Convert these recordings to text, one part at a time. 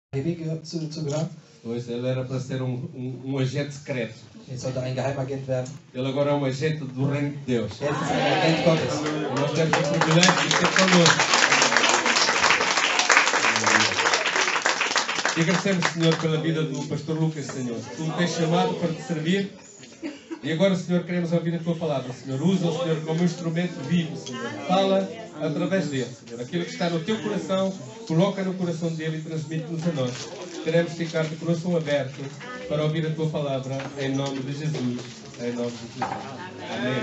zu gehören. Pois, ele era para ser um agente secreto. Er sollte ein Geheimagent werden. Ele agora é um agente do reino de Deus. Jetzt ist ein Agent Gottes. Nós temos o privilégio de ter connosco. E agradecemos, Senhor, pela vida do pastor Lucas, Senhor. Tu me tens chamado para te servir. E agora, Senhor, queremos ouvir a Tua palavra, Senhor. Usa o Senhor como um instrumento vivo, Senhor. Fala através dele, Senhor. Aquilo que está no Teu coração, coloca no coração dele e transmite-nos a nós. Queremos ficar de coração aberto para ouvir a Tua palavra, em nome de Jesus. Em nome de Jesus. Amém.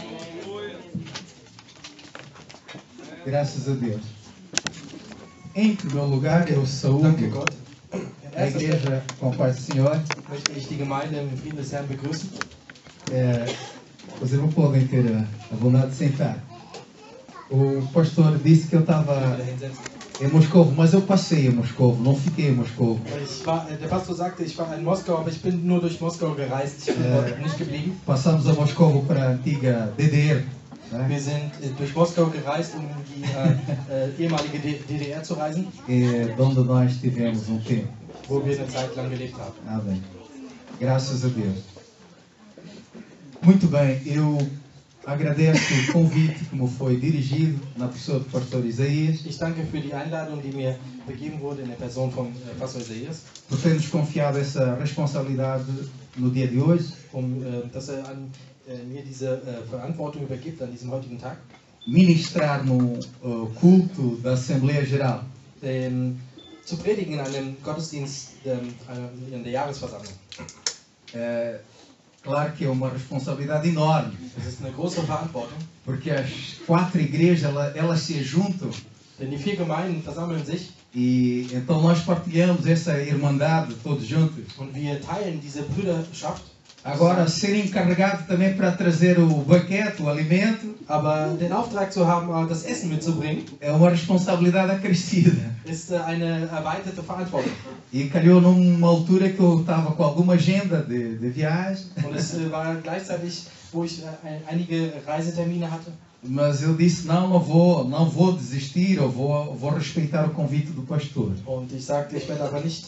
Graças a Deus. Em primeiro lugar, eu Danke saúdo Gott. a igreja com a paz do Senhor. Möchte ich die Gemeinde im Frieden des Herrn begrüßen. Os irmãos podem ter a bondade de sentar. O pastor disse que eu estava em Moscou, mas eu passei em Moscou, não fiquei em Moscou. Der Pastor sagte, ich war in Moskau, aber ich bin nur durch Moskau gereist. Ich bin dort nicht geblieben. Passamos a Moscou para a antiga DDR. Né? Wir sind durch Moskau gereist, um die ehemalige DDR zu reisen, Onde nós tivemos tempo. wo wir eine Zeit lang gelebt haben. Amém. Graças a Deus. Muito bem, eu agradeço o convite que me foi dirigido na pessoa do pastor Isaías, Ich danke für die Einladung, die mir begeben wurde in der Person von Pastor Isaías, por ter-nos confiado essa responsabilidade no dia de hoje, dass an mir diese Verantwortung übergibt an diesem heutigen Tag. ministrar no culto da Assembleia Geral. Zu predigen in einem Gottesdienst in der Jahresversammlung. Claro que é uma responsabilidade enorme, Das ist eine große Verantwortung, porque as 4 igrejas elas se juntam denn die 4 Gemeinden versammeln sich e então nós partilhamos essa irmandade todos juntos. und wir teilen diese Brüderschaft. Agora, ser encarregado também para trazer o banquete, o alimento, Aber den Auftrag zu haben, das Essen mitzubringen, é uma responsabilidade acrescida. ist eine erweiterte Verantwortung. E calhou numa altura que eu estava com alguma agenda de viagem, Und es war gleichzeitig, wo ich einige Reisetermine hatte. mas eu disse, não vou desistir, eu vou respeitar o convite do pastor. Und ich sagte, ich werde aber nicht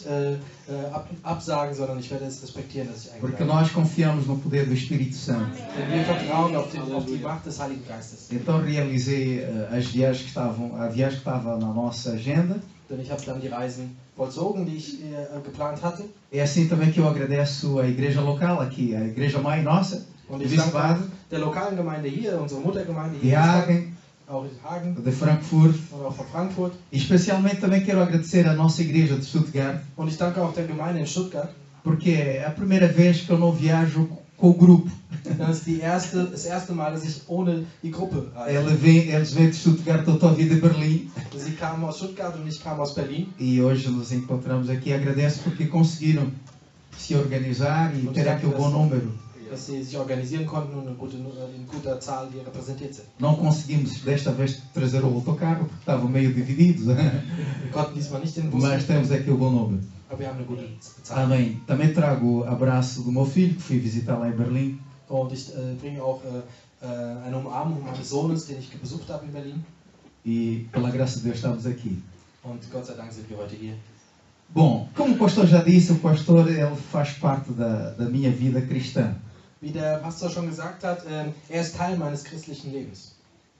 absagen, sondern ich werde es respektieren, dass ich Porque eingeladen nós confiamos no poder do Espírito Santo. bin. Denn wir vertrauen auf die Macht des Heiligen Geistes. Então realizei a viagem que estava na nossa agenda. Denn ich habe dann die Reisen vollzogen, die ich geplant hatte. É assim também que eu agradeço a igreja local aqui, a igreja mãe nossa, Und de ich danke Wiesbaden, der lokalen Gemeinde hier, unsere Muttergemeinde de hier, Hagen, auch in Hagen de Frankfurt. und auch von Frankfurt. E especialmente também quero agradecer a nossa igreja de Stuttgart, Und ich danke auch der Gemeinde in Stuttgart. porque é a primeira vez que eu não viajo com o grupo. Das ist das erste Mal, dass ich ohne die Gruppe reise. Eles vêm de Stuttgart, eu estou a vir de Berlim. Sie kamen aus Stuttgart und ich kam aus Berlin. E hoje nos encontramos aqui. Agradeço porque conseguiram se organizar e ter aqui o bom número. Dass sie sich organisieren konnten und in guter Zahl hier repräsentiert sind. Não conseguimos desta vez trazer o autocarro porque estavam meio divididos, Wir konnten diesmal nicht den Bus mas temos mitnehmen, aqui o bom número. aber wir haben eine gute Zahl. Amém. Também trago o abraço do meu filho que fui visitar lá em Berlim. Und ich bringe auch eine Umarmung meines Sohnes, den ich besucht habe in Berlin. E pela graça de Deus estamos aqui. Und Gott sei Dank sind wir heute hier. Bom, como o pastor já disse, o pastor ele faz parte da minha vida cristã. Wie der Pastor schon gesagt hat, ist Teil meines christlichen Lebens.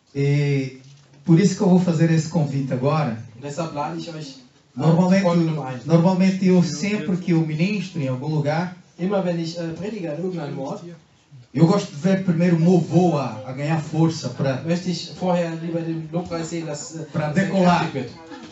E por isso que eu vou fazer esse convite agora. Und deshalb lade ich euch Folgendem ein. Normalmente eu sempre que eu ministro em algum lugar, Immer wenn ich predige an irgendeinem Ort, eu gosto de ver primeiro o meu voo a ganhar força para möchte ich vorher lieber den Lobpreis sehen, dass Para es decolar. kräftig wird.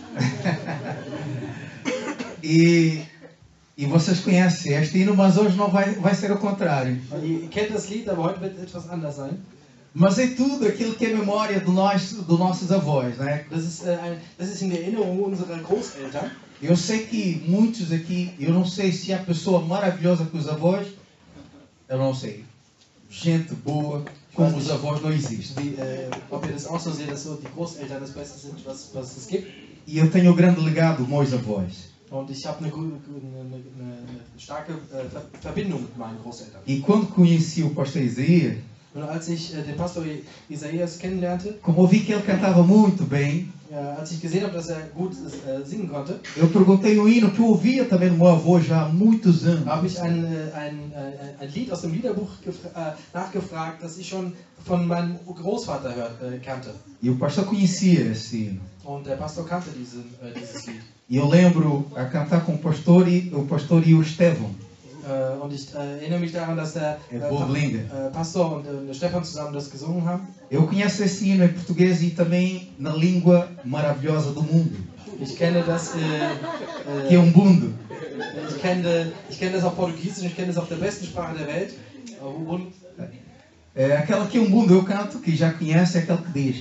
E vocês conhecem este hino, mas hoje não vai ser o contrário. Ihr kennt das Lied, aber heute wird etwas anders sein. Mas é tudo aquilo que é memória dos nossos avós, né? Das ist in der Erinnerung unserer Großeltern. Eu sei que muitos aqui, eu não sei se há pessoa maravilhosa que os avós, eu não sei. Gente boa como os avós não existe. Ob ihr das auch so seht, dass so die Großeltern das Beste sind, was es gibt. E eu tenho o grande legado dos meus avós. Und ich habe eine starke Verbindung mit meinen Großeltern. E quando conheci o pastor Isaías, Und als ich den Pastor Isaías kennenlernte, como eu vi que ele cantava muito bem, als ich gesehen habe, dass er gut singen konnte, eu perguntei um hino que eu ouvia também do meu avô já há muitos anos. habe ich ein Lied aus dem Liederbuch nachgefragt, das ich schon von meinem Großvater kannte. E o pastor conhecia esse hino. Und der Pastor kannte dieses Lied. E eu lembro a cantar com o pastor e o Estevão. Und ich erinnere mich daran, dass der Pastor und der Stefan zusammen das gesungen haben. Eu conheço esse hino em português e também na língua maravilhosa do mundo, Ich kenne das, que é Umbundo. ich kenne das auf Portugiesisch, ich kenne das auf der besten Sprache der Welt. Und É aquela que Umbundo eu canto, que já conhece, é aquela que diz: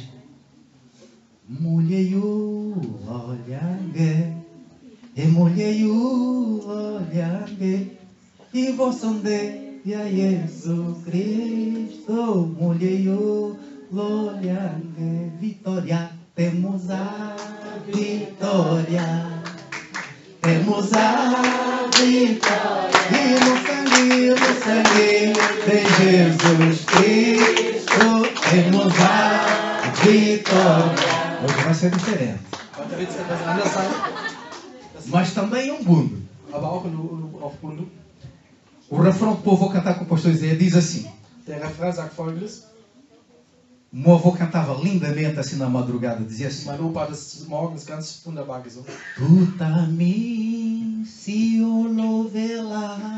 Mulheru olhangue, e mulheru olhangue, e vossonde a Jesus Cristo, mulheru olhangue, vitória, temos a vitória. Temos a vitória e no sangue de Jesus Cristo temos a vitória. Hoje vai ser diferente. heute wird es etwas anders sein, Mas também Umbundo. aber auch auf Bundu. O refrão que eu vou cantar com o pastor Zé diz assim. Der Refrain sagt folgendes. O meu avô cantava lindamente assim na madrugada, dizia assim: Mein Opa hat es morgens ganz wunderbar gesungen. Tuta mi si olovela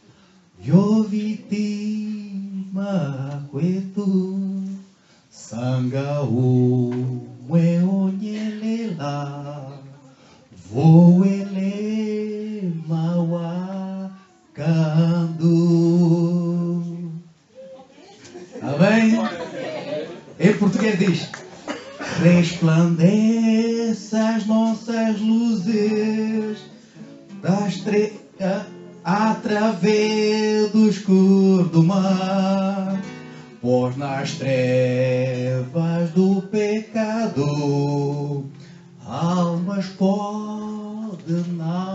yovitima kwetu sanga o mweonyelela voele mawa kandu. Tá bem? Em português diz: resplandeça as nossas luzes através do escuro do mar, pois nas trevas do pecado almas podem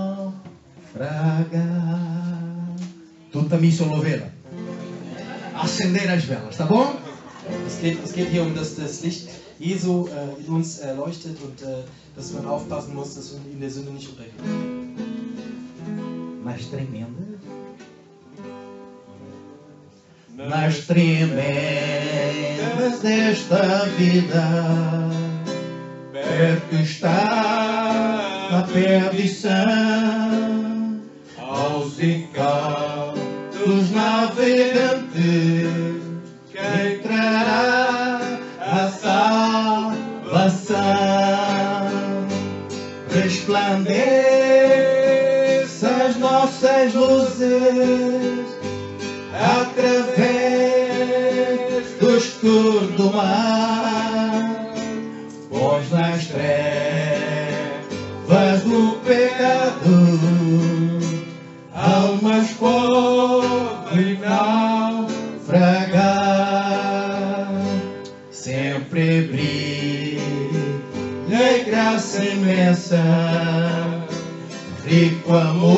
naufragar. Tu também sou louvela. Acender as velas, tá bom? Es geht hier um das Licht Jesu in uns leuchtet und dass man aufpassen muss, dass wir in der Sünde nicht untergehen. Nas tremendas. Nas tremendas desta vida, perto está a perdição, aos incautos navegantes entrará a salvação. Resplandeça as nossas luzes através do escuro do mar, pois nas trevas do pecado almas podem naufragar. Sempre brilha graça imensa, rico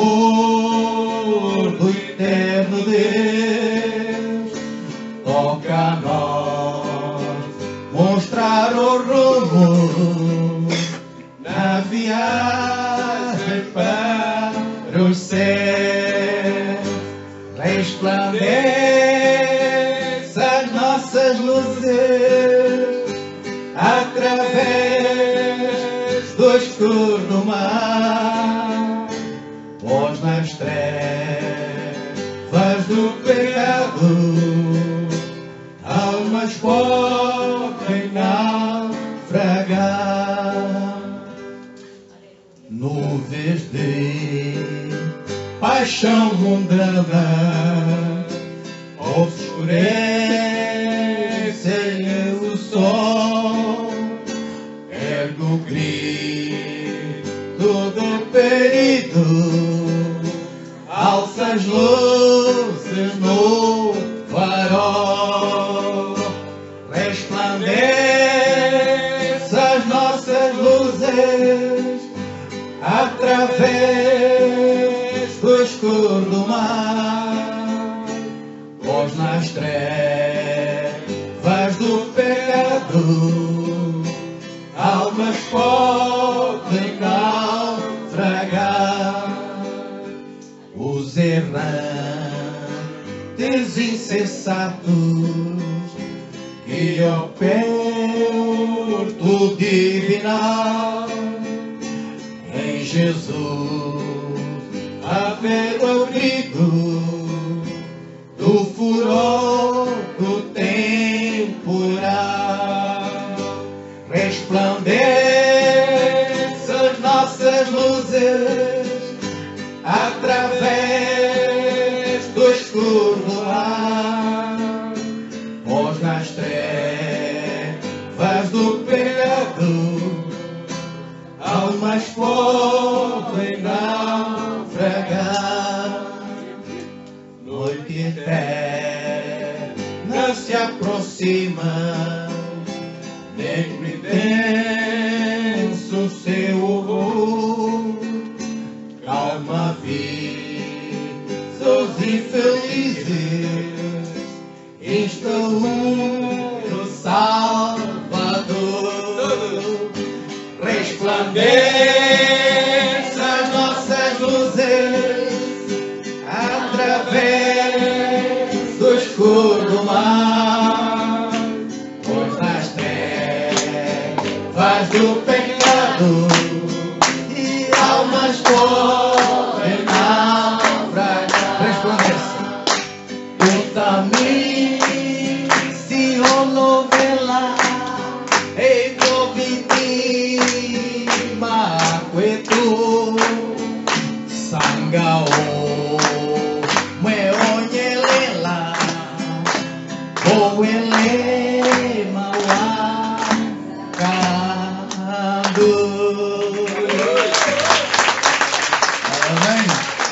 amor do eterno Deus. Toca a nós mostrar o rumo na viagem para o céu. Resplandece as nossas luzes através do escuro do mar, pois nas trevas do pecado almas podem naufragar. Nuvens de paixão mundana obscurecem o sol, ergue o grito do perigo, alça as luzes no farol. Resplandece as nossas luzes através do escuro do mar, pois nas trevas do pecado almas podem os errantes insensatos que ao perto divinal em Jesus haver o abrigo do furor do temporal. Resplandece as nossas luzes através do escuro do ar, pois nas trevas do pecado almas podem naufragar. Noite eterna se aproxima, negro e denso seu horror. Calma, visos infelizes, instaura o Salvador. Resplandece as nossas luzes através do escuro do mar, pois nas trevas do pecado e almas podem naufragar. Resplandece o caminho se olovela e providima quetu sangao meonyelela o elema wakando. Amém.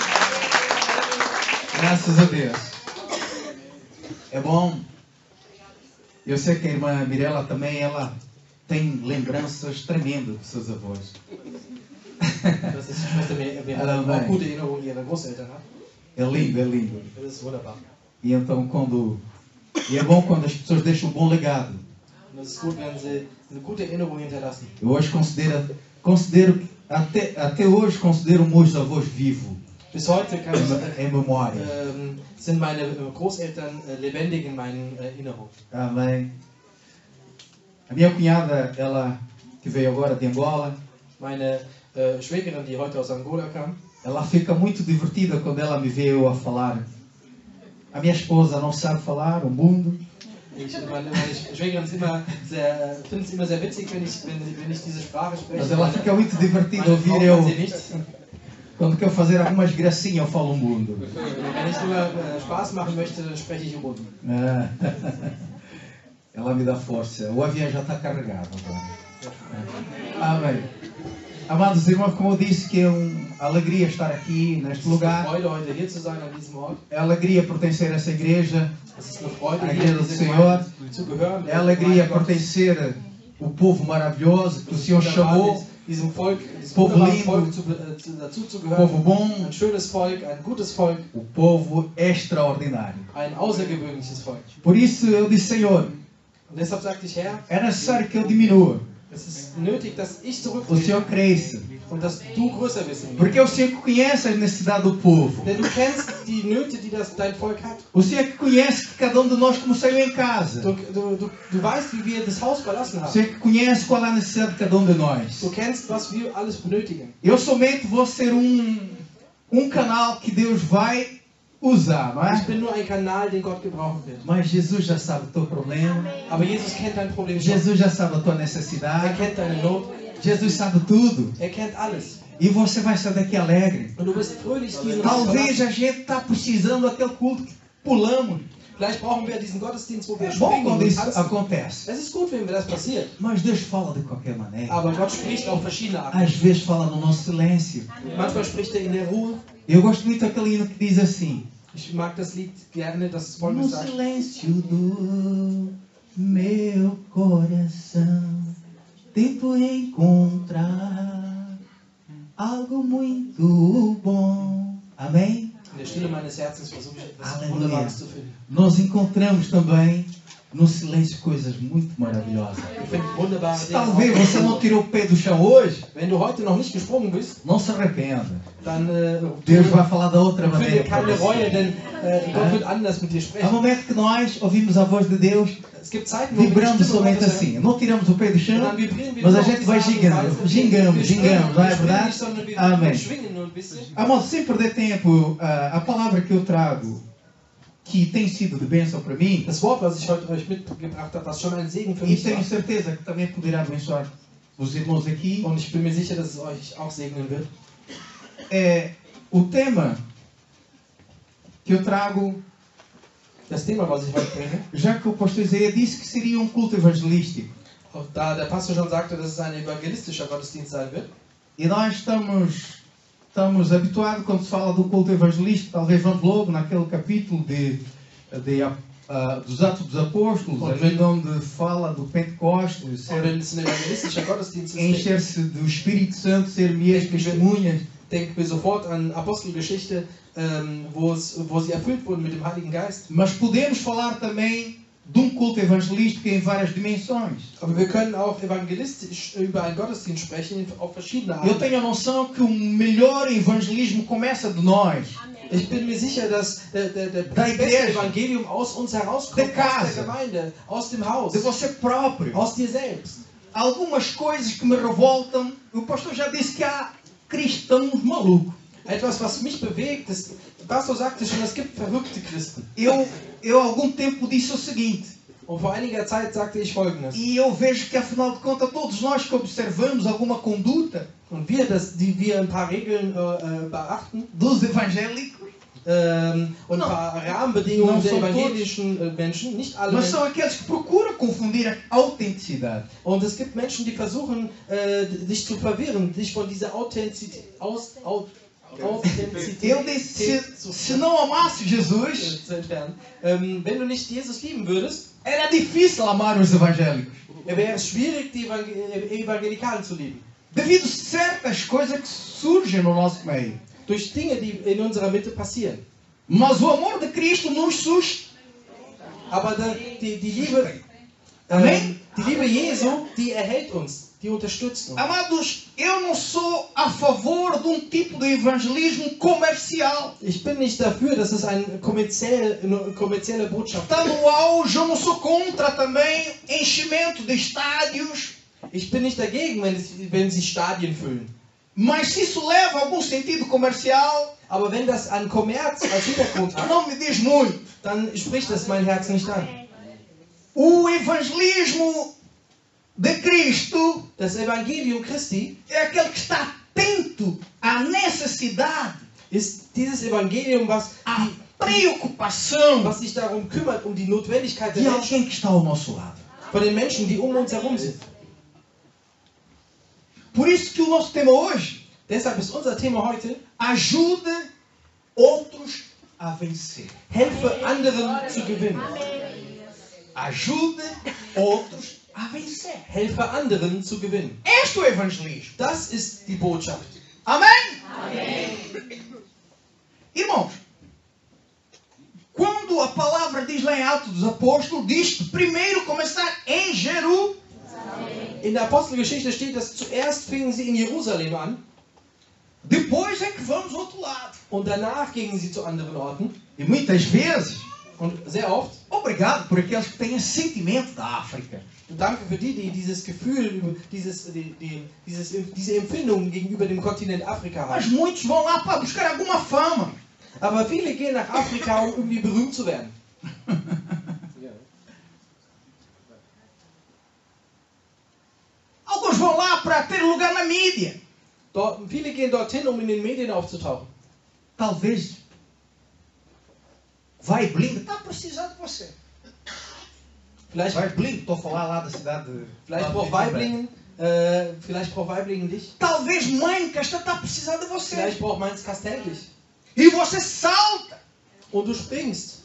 Graças a Deus. É bom. Eu sei que a irmã Mirella também, ela tem lembranças tremendas dos seus avós. Das ist Schwester Mirella, auch gute Erinnerungen ihrer Großeltern hat. É lindo, é lindo. Das ist wunderbar. E então e é bom quando as pessoas deixam um bom legado. Und es ist gut, wenn sie eine gute Erinnerung hinterlassen. Eu hoje considero até hoje considero meus avós vivos Bis heute kann ich, em memória. sind meine Großeltern lebendig in meinen Erinnerungen. Amém. A minha cunhada, ela que veio agora de Angola, Meine Schwägerin, die heute aus Angola kam, ela fica muito divertida quando ela me vê eu a falar. A minha esposa não sabe falar, o mundo. meine Schwägerin ist findet es immer sehr witzig, wenn ich diese Sprache spreche. Mas ela fica muito divertida Meine ouvir Frau eu, kann sie nicht. quando quero fazer algumas gracinhas, eu falo o mundo. Wenn ich nur Spaß machen möchte, dann spreche ich Ubuntu. Ela me dá força. O avião já está carregado agora. Amém. Amados irmãos, como eu disse, que é uma alegria estar aqui neste Es ist eine lugar. Freude, heute hier zu sein an diesem Ort. É alegria pertencer a essa igreja. Es ist eine Freude, A hier igreja in do diese Senhor. Gemeinde zu gehören. É alegria pertencer ao povo maravilhoso que o Senhor chamou. Diesem Volk, diesem Povo wunderbaren lindo. Volk dazu zu O gehören. povo bom. Ein schönes Volk, ein gutes Volk, O povo extraordinário. ein außergewöhnliches Volk. Por isso eu disse, Senhor, Und deshalb sagte ich, Herr, é necessário que eu diminua. es ist nötig, dass ich O zurücktrete Senhor cresça. und dass du größer bist in mir. Porque é o Senhor que conhece as necessidades do povo. Denn du kennst die Nöte, die dein Volk hat. O Senhor que conhece que cada um de nós como saiu em casa. Du weißt, wie wir das Haus verlassen O haben. Senhor que conhece qual é a necessidade de cada um de nós. Du kennst, was wir alles benötigen. Eu somente vou ser um canal que Deus vai usar, não Ich é? bin nur ein Kanal, den Gott gebrauchen will. Mas Jesus já sabe o teu problema. Aber Jesus kennt dein Problem schon. Jesus já sabe a tua Er necessidade. kennt deine Not. Jesus sabe tudo. Er kennt alles. E você vai sair daqui alegre. Und du wirst fröhlich diesen Raum Talvez verlassen. a gente está precisando daquele culto que pulamos. Vielleicht brauchen wir diesen Gottesdienst, wo wir É bom springen quando und isso tanzen. acontece. Es ist gut, wenn das passiert. Mas Deus fala de qualquer maneira. Aber Gott spricht auf verschiedene Arten. Às vezes fala no nosso silêncio. Manchmal spricht er in der Ruhe. Eu gosto muito daquele hino que diz assim: Ich mag das Lied gerne, dass es no folgendes sagt. silêncio do meu coração tento encontrar algo muito bom. Amém? In der Stille meines Herzens versuche ich etwas Halleluja. Wunderbares zu finden. Nós encontramos também no silêncio coisas muito maravilhosas. Ich finde wunderbare Se Dinge. talvez você não tirou o pé do chão hoje, Wenn du heute noch nicht gesprungen bist, não se arrependa. dann Deus vai falar da outra fühl dir maneira. para keine você. Reue, denn Gott wird anders mit dir Há sprechen. momentos que nós ouvimos a voz de Deus Es gibt Zeiten, wo wir die vibrando Stimme somente Gottes assim. Não tiramos o pé do hören, und chão, dann vibrieren wir mas nur a auf gente vai diese Art und gingando, Weise. gingamos, Wir springen gingamos, não é nicht, verdade? sondern wir Amém. schwingen nur ein bisschen. Amados, sem perder tempo, a palavra que eu trago, que tem sido de bênção para mim, Das Wort, was ich heute euch mitgebracht habe, was schon ein Segen für e mich tenho war. certeza que também poderá abençoar os irmãos aqui, Und ich bin mir sicher, dass es euch auch segnen wird. é o tema que eu trago, Das Thema, was ich heute bringe, já que o pastor Isaías disse que seria um culto evangelístico. auch da der Pastor schon sagte, dass es ein evangelistischer Gottesdienst sein wird. E nós estamos habituados, quando se fala do culto evangelístico, talvez vamos logo naquele capítulo dos Atos dos Apóstolos, ali onde fala do Pentecostes, Und ser, wenn es ein evangelistischer Gottesdienst ist, encher-se do Espírito Santo, ser minhas testemunhas. denken wir sofort an Apostelgeschichte, wo sie erfüllt wurden mit dem Heiligen Geist. Mas podemos falar também de um culto evangelístico em várias dimensões. Aber wir können auch evangelistisch über einen Gottesdienst sprechen, auf verschiedene Eu Arten. tenho a noção que o melhor evangelismo começa de nós. Ich bin mir sicher, dass das Da beste igreja. Evangelium aus uns herauskommt, Da casa. aus der Gemeinde, aus dem Haus, De você próprio. aus dir selbst. Algumas coisas que me revoltam, o pastor já disse que há cristãos malucos. Etwas, was mich bewegt, ist, der Pastor sagte schon, es gibt verrückte Christen. Eu há algum tempo disse o seguinte, Und vor einiger Zeit sagte ich Folgendes. e eu vejo que afinal de contas todos nós que observamos alguma conduta Und wir, die wir ein paar Regeln beachten dos evangélicos, und ein paar Rahmenbedingungen Não der são evangelischen Menschen, nicht alle mas Menschen. são aqueles que procuram confundir a autenticidade. Und es gibt Menschen, die versuchen, dich zu verwirren, dich von dieser Authentizität Eu disse, se não amasse Jesus, zu entfernen. Wenn du nicht Jesus lieben würdest, era difícil amar os evangélicos. wäre es schwierig, die Evangelikalen zu lieben. Devido a certas coisas que surgem no nosso meio. Durch Dinge, die in unserer Mitte passieren. Mas o amor de Cristo nos sustenta. Aber die Liebe, Amém? die Liebe Jesu, die erhält uns, die unterstützt uns. Amados, eu não sou a favor de um tipo de evangelismo comercial. Ich bin nicht dafür, dass es eine kommerzielle Botschaft Está ist. no auge, eu não sou contra também enchimento de estádios. Ich bin nicht dagegen, wenn sie Stadien füllen. Mas se isso leva a algum sentido comercial, Aber wenn das an Kommerz als Hintergrund hat, não me diz muito. dann spricht das mein Herz nicht an. O evangelismo de Cristo Das Evangelium Christi é aquele que está atento à necessidade, ist dieses Evangelium, à preocupação was sich darum kümmert, um die Notwendigkeit der de Menschen, alguém que está ao nosso lado. von den Menschen, die um uns herum sind. Por isso que o nosso tema hoje, Deshalb ist unser Thema heute, ajude outros a vencer. helfe anderen zu gewinnen. Ajude outros a vencer. Helfe anderen zu gewinnen. Este é o evangelismo. Das ist die Botschaft. Amém? Irmãos, quando a palavra diz lá em Atos dos Apóstolos, diz que primeiro começar em Jerusalém. In der Apostelgeschichte steht, dass zuerst fingen sie in Jerusalem an Depois é que vamos ao outro lado. und danach gingen sie zu anderen Orten. E muitas vezes, Und sehr oft, obrigado por aqueles que têm esse sentimento da África. danke für die dieses Gefühl, diese Empfindung gegenüber dem Kontinent Afrika Mas haben. muitos vão lá para buscar alguma fama. Aber viele gehen nach Afrika, um irgendwie berühmt zu werden. Alguns vão lá para ter lugar na mídia. Viele gehen dorthin, um in den Medien aufzutauchen. Talvez vai Blindo, está precisando de você. Vielleicht, Vai Blindo, estou a falar lá da cidade de... vielleicht braucht Waiblingen dich. Talvez Mãe Castelo está precisando de você. Vielleicht braucht Mainz Kastell dich. E você salta. Und du springst.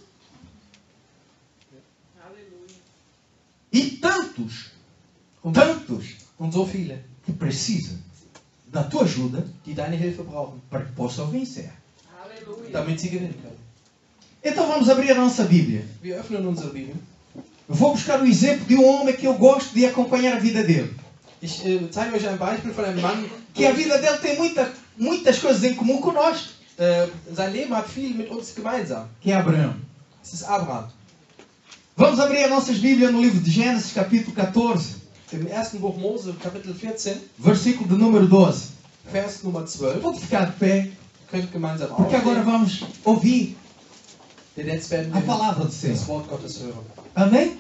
E tantos Und so viele, que precisam da tua ajuda die deine Hilfe brauchen, para que possam vencer. damit sie gewinnen können. Então vamos abrir a nossa Bíblia. Wir öffnen unsere Bibel Vou buscar o exemplo de homem que eu gosto de acompanhar a vida dele. Ich zeige euch ein Beispiel von einem Mann, Que a vida dele tem muitas coisas em comum conosco. sein Leben hat viel mit uns gemeinsam. Que é Abraão. Es ist Abraham. Vamos abrir as nossas Bíblias no livro de Gênesis, capítulo 14, Im ersten Buch Mose, Kapitel 14, versículo de número 12. Vers Nummer 12. Pode ficar de pé, Könnt gemeinsam porque agora aufstehen, vamos ouvir denn jetzt werden a wir palavra do Senhor. das Wort Gottes hören. Amém?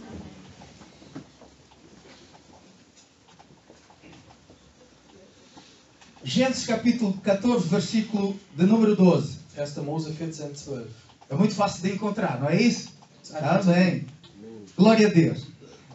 Gênesis capítulo 14, versículo de número 12. 1. Mose 14, 12. É muito fácil de encontrar, não é isso? Das ist einfach Amém. Glória a Deus.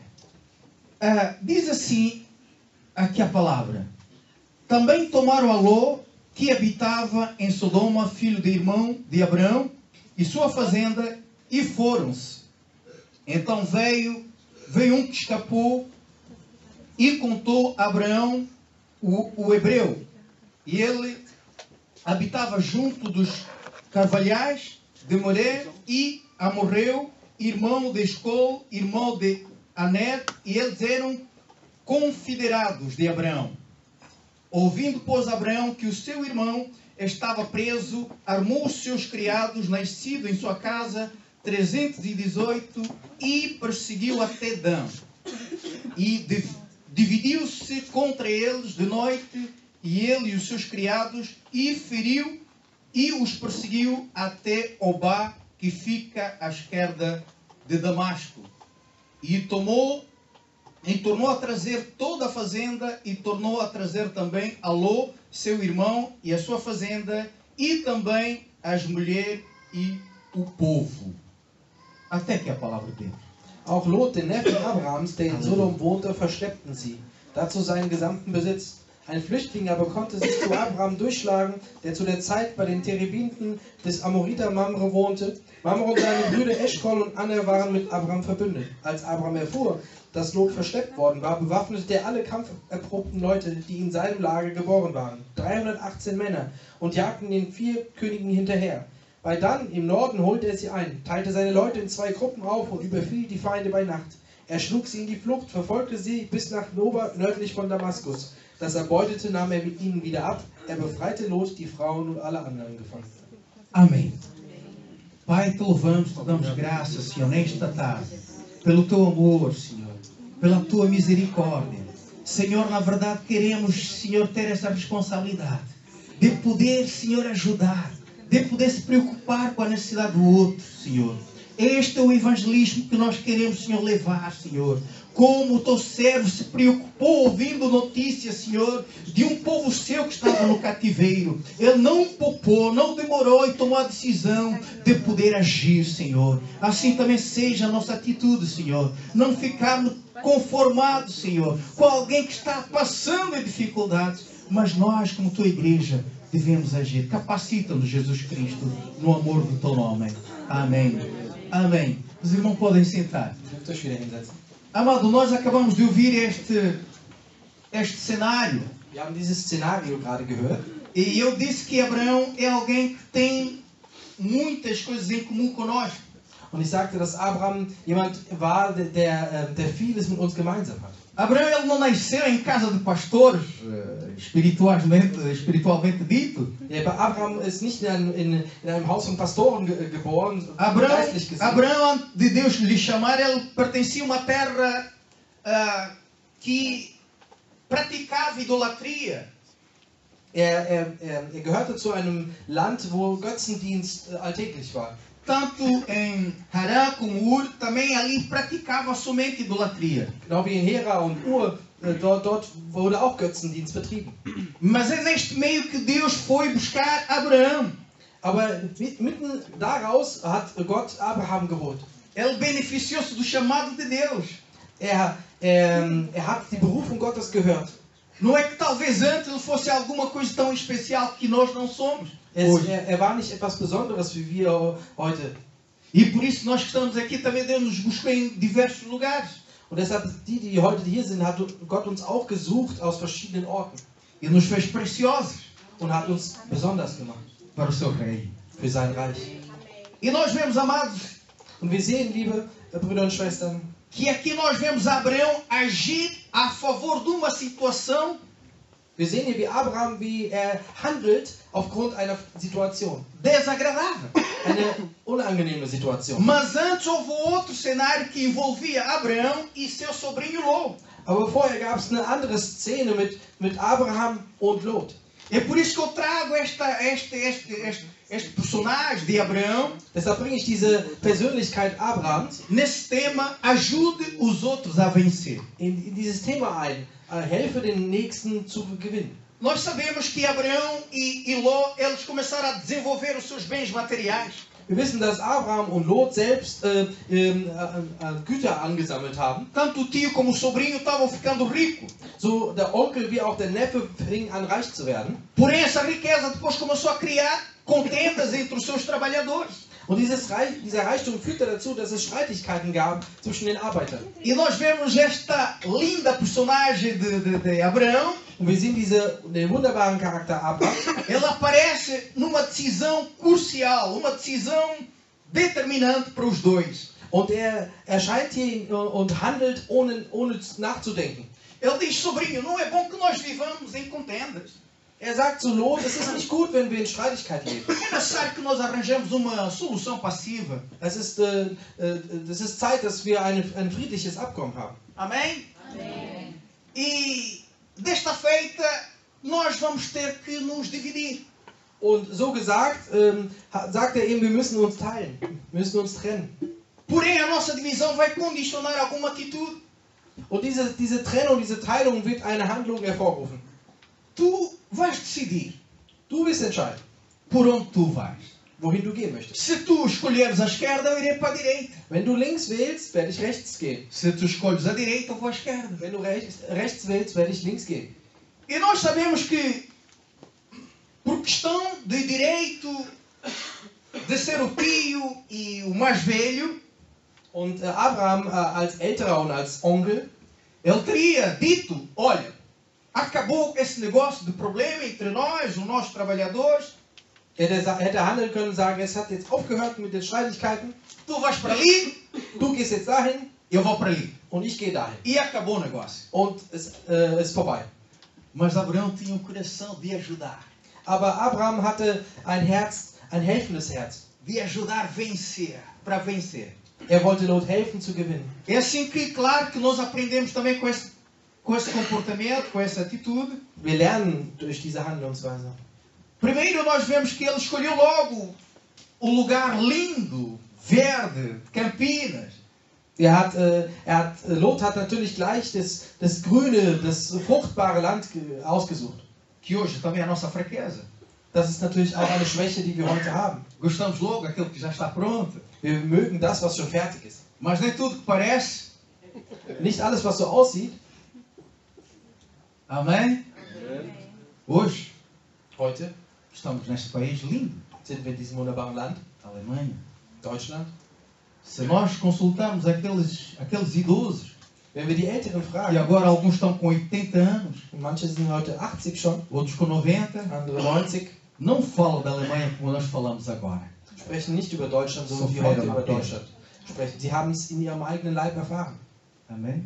Diz assim aqui a palavra. Também tomaram a Ló, que habitava em Sodoma, filho de irmão de Abraão, e sua fazenda, e foram-se. Então veio um que escapou e contou a Abraão o hebreu. E ele habitava junto dos carvalhais de Moré, e amorreu, irmão de Escol, irmão de Aner, e eles eram confederados de Abraão. Ouvindo, pois, Abraão que o seu irmão estava preso, armou os seus criados, nascido em sua casa, 318, e perseguiu até Dan. E dividiu-se contra eles de noite, e ele e os seus criados, e feriu e os perseguiu até Obá, que fica à esquerda de Damasco. E tornou a trazer toda a fazenda, e tornou a trazer também a Ló, seu irmão, e a sua fazenda, e também as mulheres e o povo. Até que a palavra de Deus. Auch Lot, den Neffen Abrahams, der in Sodom wohnte, verschleppten sie. Dazu seinen gesamten Besitz. Ein Flüchtling aber konnte sich zu Abraham durchschlagen, der zu der Zeit bei den Terebinten des Amoriter Mamre wohnte. Mamre und seine Brüder Eschkol und Aner waren mit Abraham verbündet. Als Abraham erfuhr, dass Lot verschleppt worden war, bewaffnete er alle kampferprobten Leute, die in seinem Lager geboren waren, 318 Männer, und jagten den 4 Königen hinterher. Bei Dan im Norden holte er sie ein, teilte seine Leute in 2 Gruppen auf und überfiel die Feinde bei Nacht. Er schlug sie in die Flucht, verfolgte sie bis nach Noba nördlich von Damaskus. Das Erbeutete nahm er mit ihnen wieder ab. Er befreite Lot, die Frauen und alle anderen Gefangenen. Amém. Pai, te louvamos, te damos graças, Senhor, nesta tarde, pelo teu amor, Senhor, pela tua misericórdia. Senhor, na verdade queremos, Senhor, ter essa responsabilidade de poder, Senhor, ajudar, de poder se preocupar com a necessidade do outro, Senhor. Este é o evangelismo que nós queremos, Senhor, levar, Senhor. Como o teu servo se preocupou ouvindo notícias, Senhor, de um povo seu que estava no cativeiro. Ele não poupou, não demorou e tomou a decisão de poder agir, Senhor. Assim também seja a nossa atitude, Senhor. Não ficarmos conformados, Senhor, com alguém que está passando em dificuldades. Mas nós, como tua igreja, devemos agir. Capacita-nos, Jesus Cristo, no amor do teu nome. Amém. Amém. Os irmãos podem sentar. Dürft euch wieder hinsetzen. Amado, nós acabamos de ouvir este cenário. Wir haben dieses Szenario gerade gehört. E eu disse que Abraão é alguém que tem muitas coisas em comum conosco. Und ich sagte, dass Abraham jemand war, der vieles mit uns gemeinsam hat. Abraão, ele não nasceu em casa de pastores, espiritualmente dito. Ja, aber Abraham ist nicht in einem Haus von Pastoren geboren, geistlich gesehen. Abraão, antes de Deus lhe chamar, ele pertencia a uma terra que praticava idolatria. Er gehörte zu einem Land, wo Götzendienst alltäglich war. Tanto em Harã como Ur, também ali praticava somente idolatria. Genau wie in Hera und Ur, dort wurde auch Götzendienst betrieben. Mas é neste meio que Deus foi buscar Abraão. Aber mitten daraus hat Gott Abraham geholt. Ele beneficiou-se do chamado de Deus. Er hat die Berufung Gottes gehört. Não é que talvez antes ele fosse alguma coisa tão especial que nós não somos. Er war nicht etwas Besonderes wie wir heute. E por isso nós que estamos aqui também Deus nos buscou em diversos lugares. Und deshalb, die heute hier sind, hat Gott uns auch gesucht aus verschiedenen Orten. E nos fez preciosos. Und hat uns besonders gemacht. Para o seu reino. Für sein Reich. E nós vemos, amados, Und wir sehen, liebe Brüder und Schwestern, que aqui nós vemos Abraão agir a favor de uma situação wir sehen hier, wie Abraham, wie er handelt aufgrund einer Situation. desagradável. Eine unangenehme Situation. Mas antes houve outro cenário que envolvia Abraão e seu sobrinho Ló. Aber vorher gab es eine andere Szene mit Abraham und Lot. É por isso que eu trago este personagem de Abraão Deshalb bringe ich diese Persönlichkeit Abrahams nesse tema, ajude os outros a vencer. in dieses Thema ein. Helfe den Nächsten zu gewinnen. Nós sabemos que Abraão e Ló, eles começaram a desenvolver os seus bens materiais. Wir wissen, dass Abraham und Lot selbst Güter angesammelt haben. Tanto o tio como o sobrinho estavam ficando ricos. So der Onkel wie auch der Neffe fing an reich zu werden. Porém, essa riqueza depois começou a criar contendas entre os seus trabalhadores. Und dieser Reichtum führte dazu, dass es Streitigkeiten gab zwischen den Arbeitern. E nós vemos esta linda personagem de Abraão. Und wir sehen den wunderbaren Charakter Abraham. Ele aparece numa decisão crucial, uma decisão determinante para os dois. Und er erscheint hier und handelt ohne nachzudenken. Ele diz, sobrinho, não é bom que nós vivamos em contendas. Er sagt zu Lot, es ist nicht gut, wenn wir in Streitigkeit leben. É necessário que nós arranjemos uma solução passiva. Es ist Zeit, dass wir ein friedliches Abkommen haben. Amém? Amém. E desta feita, nós vamos ter que nos dividir. Und so gesagt, sagt er eben, wir müssen uns teilen. Wir müssen uns trennen. Porém, a nossa divisão vai condicionar alguma atitude. Und diese Trennung, diese Teilung wird eine Handlung hervorrufen. Tu vais decidir Du wirst entscheiden, por onde tu vais. wohin du gehen möchtest. Se tu escolheres a esquerda, eu irei para a direita. Wenn du links wählst, werde ich rechts gehen. Se tu escolhes a direita, eu vou à esquerda. Wenn du rechts wählst, werde ich links gehen. E nós sabemos que, por questão de direito, de ser o tio e o mais velho, Und Abraham als Älterer und als Onkel, ele teria dito, olha, acabou esse negócio de problema entre nós, os nossos trabalhadores, hätte handeln können und sagen, es hat jetzt aufgehört mit den Streitigkeiten. tu vais para ali, Du gehst jetzt dahin eu vou para ali. und ich gehe dahin. E acabou o negócio. Und es ist vorbei. Mas Abraão tinha um coração de ajudar, Aber Abraham hatte ein helfendes Herz. de ajudar a vencer, para vencer. Er wollte Lot helfen zu gewinnen. É assim que, claro, que nós aprendemos também com esse comportamento, com essa atitude. Wir lernen durch diese Handlungsweise. Primeiro nós vemos que ele escolheu logo o lugar lindo, verde, de Campinas. Lot hat natürlich gleich das grüne, das fruchtbare Land ausgesucht. Que hoje também é a nossa fraqueza. Das ist natürlich auch eine Schwäche, die wir heute haben. Gostamos logo daquilo que já está pronto. Wir mögen das, was schon fertig ist. Mas nem tudo que parece. Nicht alles, was so aussieht, Amém? Hoje heute estamos neste país lindo, sind wir in diesem wunderbaren Land, Alemanha. Deutschland. Se nós consultarmos aqueles idosos, Wenn wir die Älteren e fragen, agora alguns estão com 80 anos, und manche sind heute 80 schon, outros com 90, andere 90, não falam da Alemanha como nós falamos agora. sprechen nicht über Deutschland, so So wie heute fair, über okay. Deutschland sprechen. Sie haben es in ihrem eigenen Leib erfahren. Amém?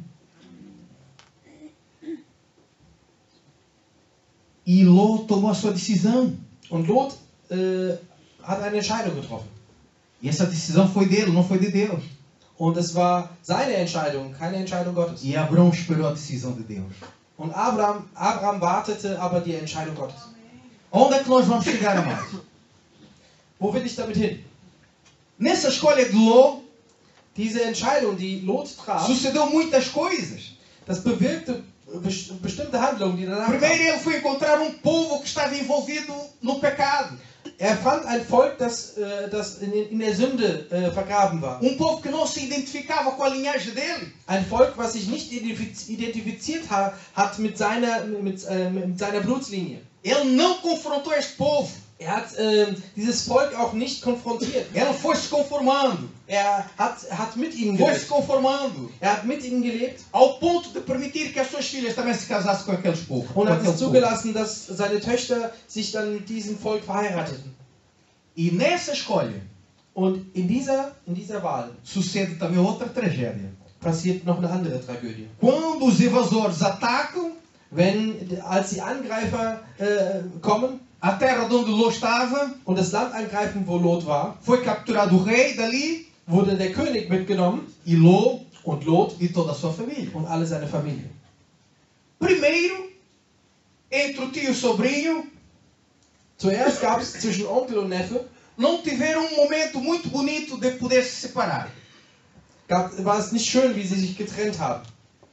E Ló tomou a sua decisão. Und Lot hat eine Entscheidung getroffen. E essa decisão foi dele, não foi de Deus. Und es war seine Entscheidung, keine Entscheidung Gottes. E Abraão esperou a decisão de Deus. Und Abraham wartete aber die Entscheidung Gottes. Onde é que nós vamos chegar, amados? Wo will ich damit hin? Nessa escolha de Ló, Diese Entscheidung, die Lot traf, sucedeu muitas coisas. das bewirkte bestimmte Handlungen, die danach Primeiro kamen. ele foi encontrar um povo que estava envolvido no pecado. Er fand ein Volk, das in der Sünde vergraben war. Um povo que não se identificava com a linhagem dele. Ein Volk, was sich nicht identifiziert hat mit seiner Blutslinie. Ele não confrontou este povo. Er hat dieses Volk auch nicht konfrontiert. Ele foi se conformando. Er hat mit ihnen Foi se gelebt. conformando. Er hat mit ihnen gelebt Ao ponto de permitir que as suas filhas também se casassem com aqueles povos. und com hat aquele es povo. zugelassen, dass seine Töchter sich dann mit diesem Volk verheirateten. E nessa escolha, Und in dieser Wahl sucede também outra tragédia. passiert noch eine andere Tragödie. Quando os invasores atacam Als die Angreifer kommen a terra onde Ló estava, und das Land angreifen, wo Lot war, foi capturado o rei dali, wurde der König mitgenommen e Ló und Lot e toda a sua família. und alle seine Familie. Primeiro, entre o tio e o sobrinho, Zuerst gab es zwischen Onkel und Neffe, não tiveram um momento muito bonito de poder se separar. war es nicht schön, wie sie sich getrennt haben.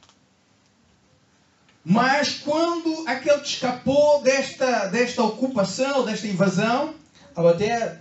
Mas quando aquele que escapou desta ocupação, desta invasão, Aber der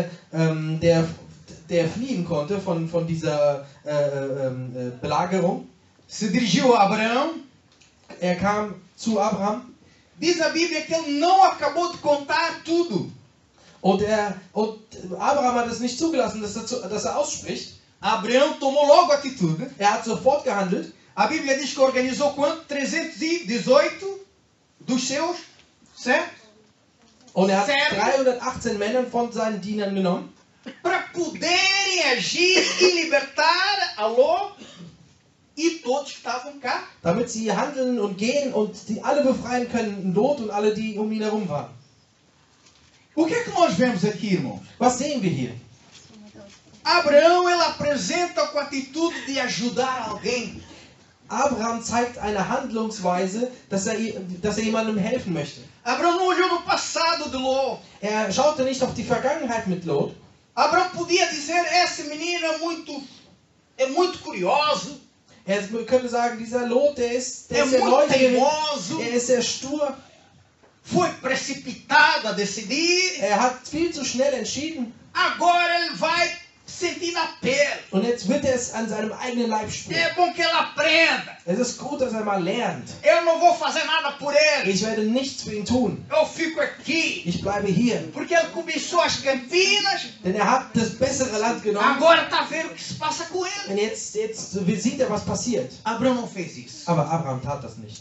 fliehen konnte von dieser Belagerung, se dirigiu a Abraão, kam zu Abraham diz a Bíblia que ele não acabou de contar tudo. und Abraham hat es nicht zugelassen, dass er ausspricht. Abraão tomou logo atitude. Er hat sofort gehandelt. A Bíblia diz que organizou quanto? 318 dos seus, certo? Und er hat Serben. 318 Männern von seinen Dienern genommen, Para poderem agir e libertar a Ló e todos que estavam cá. damit sie handeln und gehen und die alle befreien können, Lot und alle, die um ihn herum waren. O que é que nós vemos aqui, irmãos? Was sehen wir hier? Abraão, ele apresenta com a atitude de ajudar alguém. Abraham zeigt eine Handlungsweise, dass er jemandem helfen möchte. Abraão não olhou no passado de Ló. Er schaute nicht auf die Vergangenheit mit Lot. Abraão podia dizer, esse menino é muito curioso, Er könnte sagen, dieser Lot, der ist é sehr muito neugierig, teimoso, er ist sehr stur, foi precipitado a decidir, er hat viel zu schnell entschieden agora ele vai sentir na pele. und jetzt wird er es an seinem eigenen Leib spüren. É bom que ele aprenda. Es ist gut, dass er mal lernt. Eu não vou fazer nada por ele. Ich werde nichts für ihn tun. Eu fico aqui. Ich bleibe hier. Porque ele cobiçou as Campinas, Denn er hat das bessere Land genommen. agora está vendo o que se passa com ele. Und jetzt sieht er, was passiert. Abraão não fez isso. Aber Abraham tat das nicht.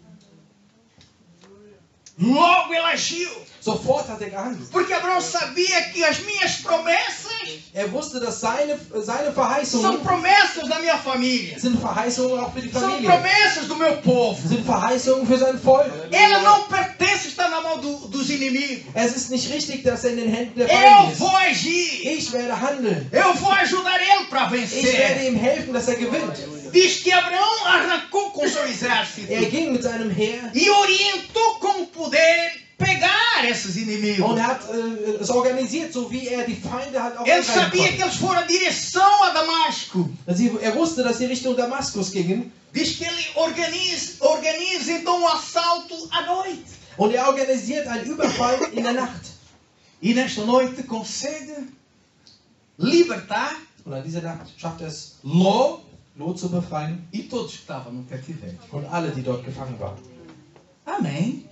Logo ele agiu. Sofort hat er gehandelt. Porque Abraão sabia que as minhas promessas Er wusste, dass seine são Verheißungen promessas da minha família. sind Verheißungen auch für die São Familie. promessas do meu povo. Sind Verheißungen für sein Volk. Ele não pertence a estar na mão dos inimigos. Es ist nicht richtig, dass er in den Händen der Eu Feinde ist. vou agir. Ich werde handeln. Eu vou ajudar ele para Ich werde vencer. ihm helfen, dass er gewinnt. Diz que Abraão arrancou com seu exército Er ging mit seinem Heer e orientou como poder pegar esses inimigos. und er hat es organisiert, so wie er die Feinde halt auch Ele angreifen sabia que konnte. eles foram a direção a Damasco. Er wusste, dass sie Richtung Damaskus gingen Diz que ele organiza então um assalto à noite. und er organisiert einen Überfall in der Nacht. E nesta noite consegue libertar Und an dieser Nacht schafft er es, Ló Lot zu befreien e todos que estavam no cativeiro. und alle, die dort gefangen waren. Amém?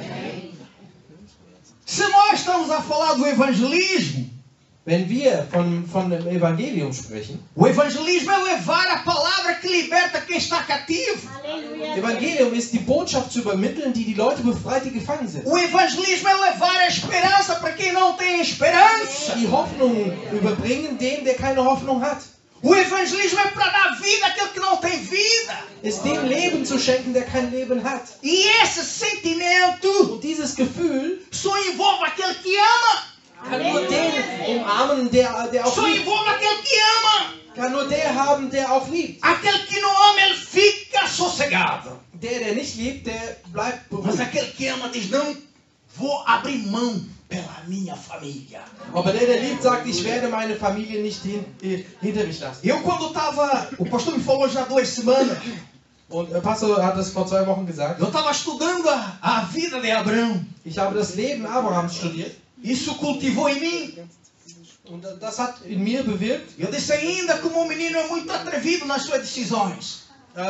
Se nós estamos a falar do evangelismo, Wenn wir von dem Evangelium sprechen, o evangelismo é levar a palavra que liberta quem está cativo. Evangelium ist die Botschaft zu übermitteln, die die Leute befreit, die gefangen sind. O evangelismo é levar a esperança para quem não tem esperança. Die Hoffnung überbringen dem, der keine Hoffnung hat. O evangelismo é para dar vida àquele que não tem vida. Es dem Leben zu schenken, der kein Leben hat. E esse sentimento Und dieses Gefühl só envolve aquele que ama. kann nur den umarmen, der auch Só liebt. envolve aquele que ama. Kann nur der haben, der auch liebt. Aquele que não ama, ele fica sossegado. Der nicht liebt, der bleibt Mas beruhigt. aquele que ama diz, não vou abrir mão pela minha família. Aber der liebt, sagt, ich werde meine Familie nicht hinter mich lassen. Eu quando estava, o pastor me falou já há 2 semanas, Und der Pastor hat das vor 2 Wochen gesagt. eu estava estudando a vida de Abraão. Ich habe das Leben Abrahams studiert. Isso cultivou em mim. Und das hat in mir bewirkt, Eu disse ainda que o meu menino é muito atrevido nas suas decisões.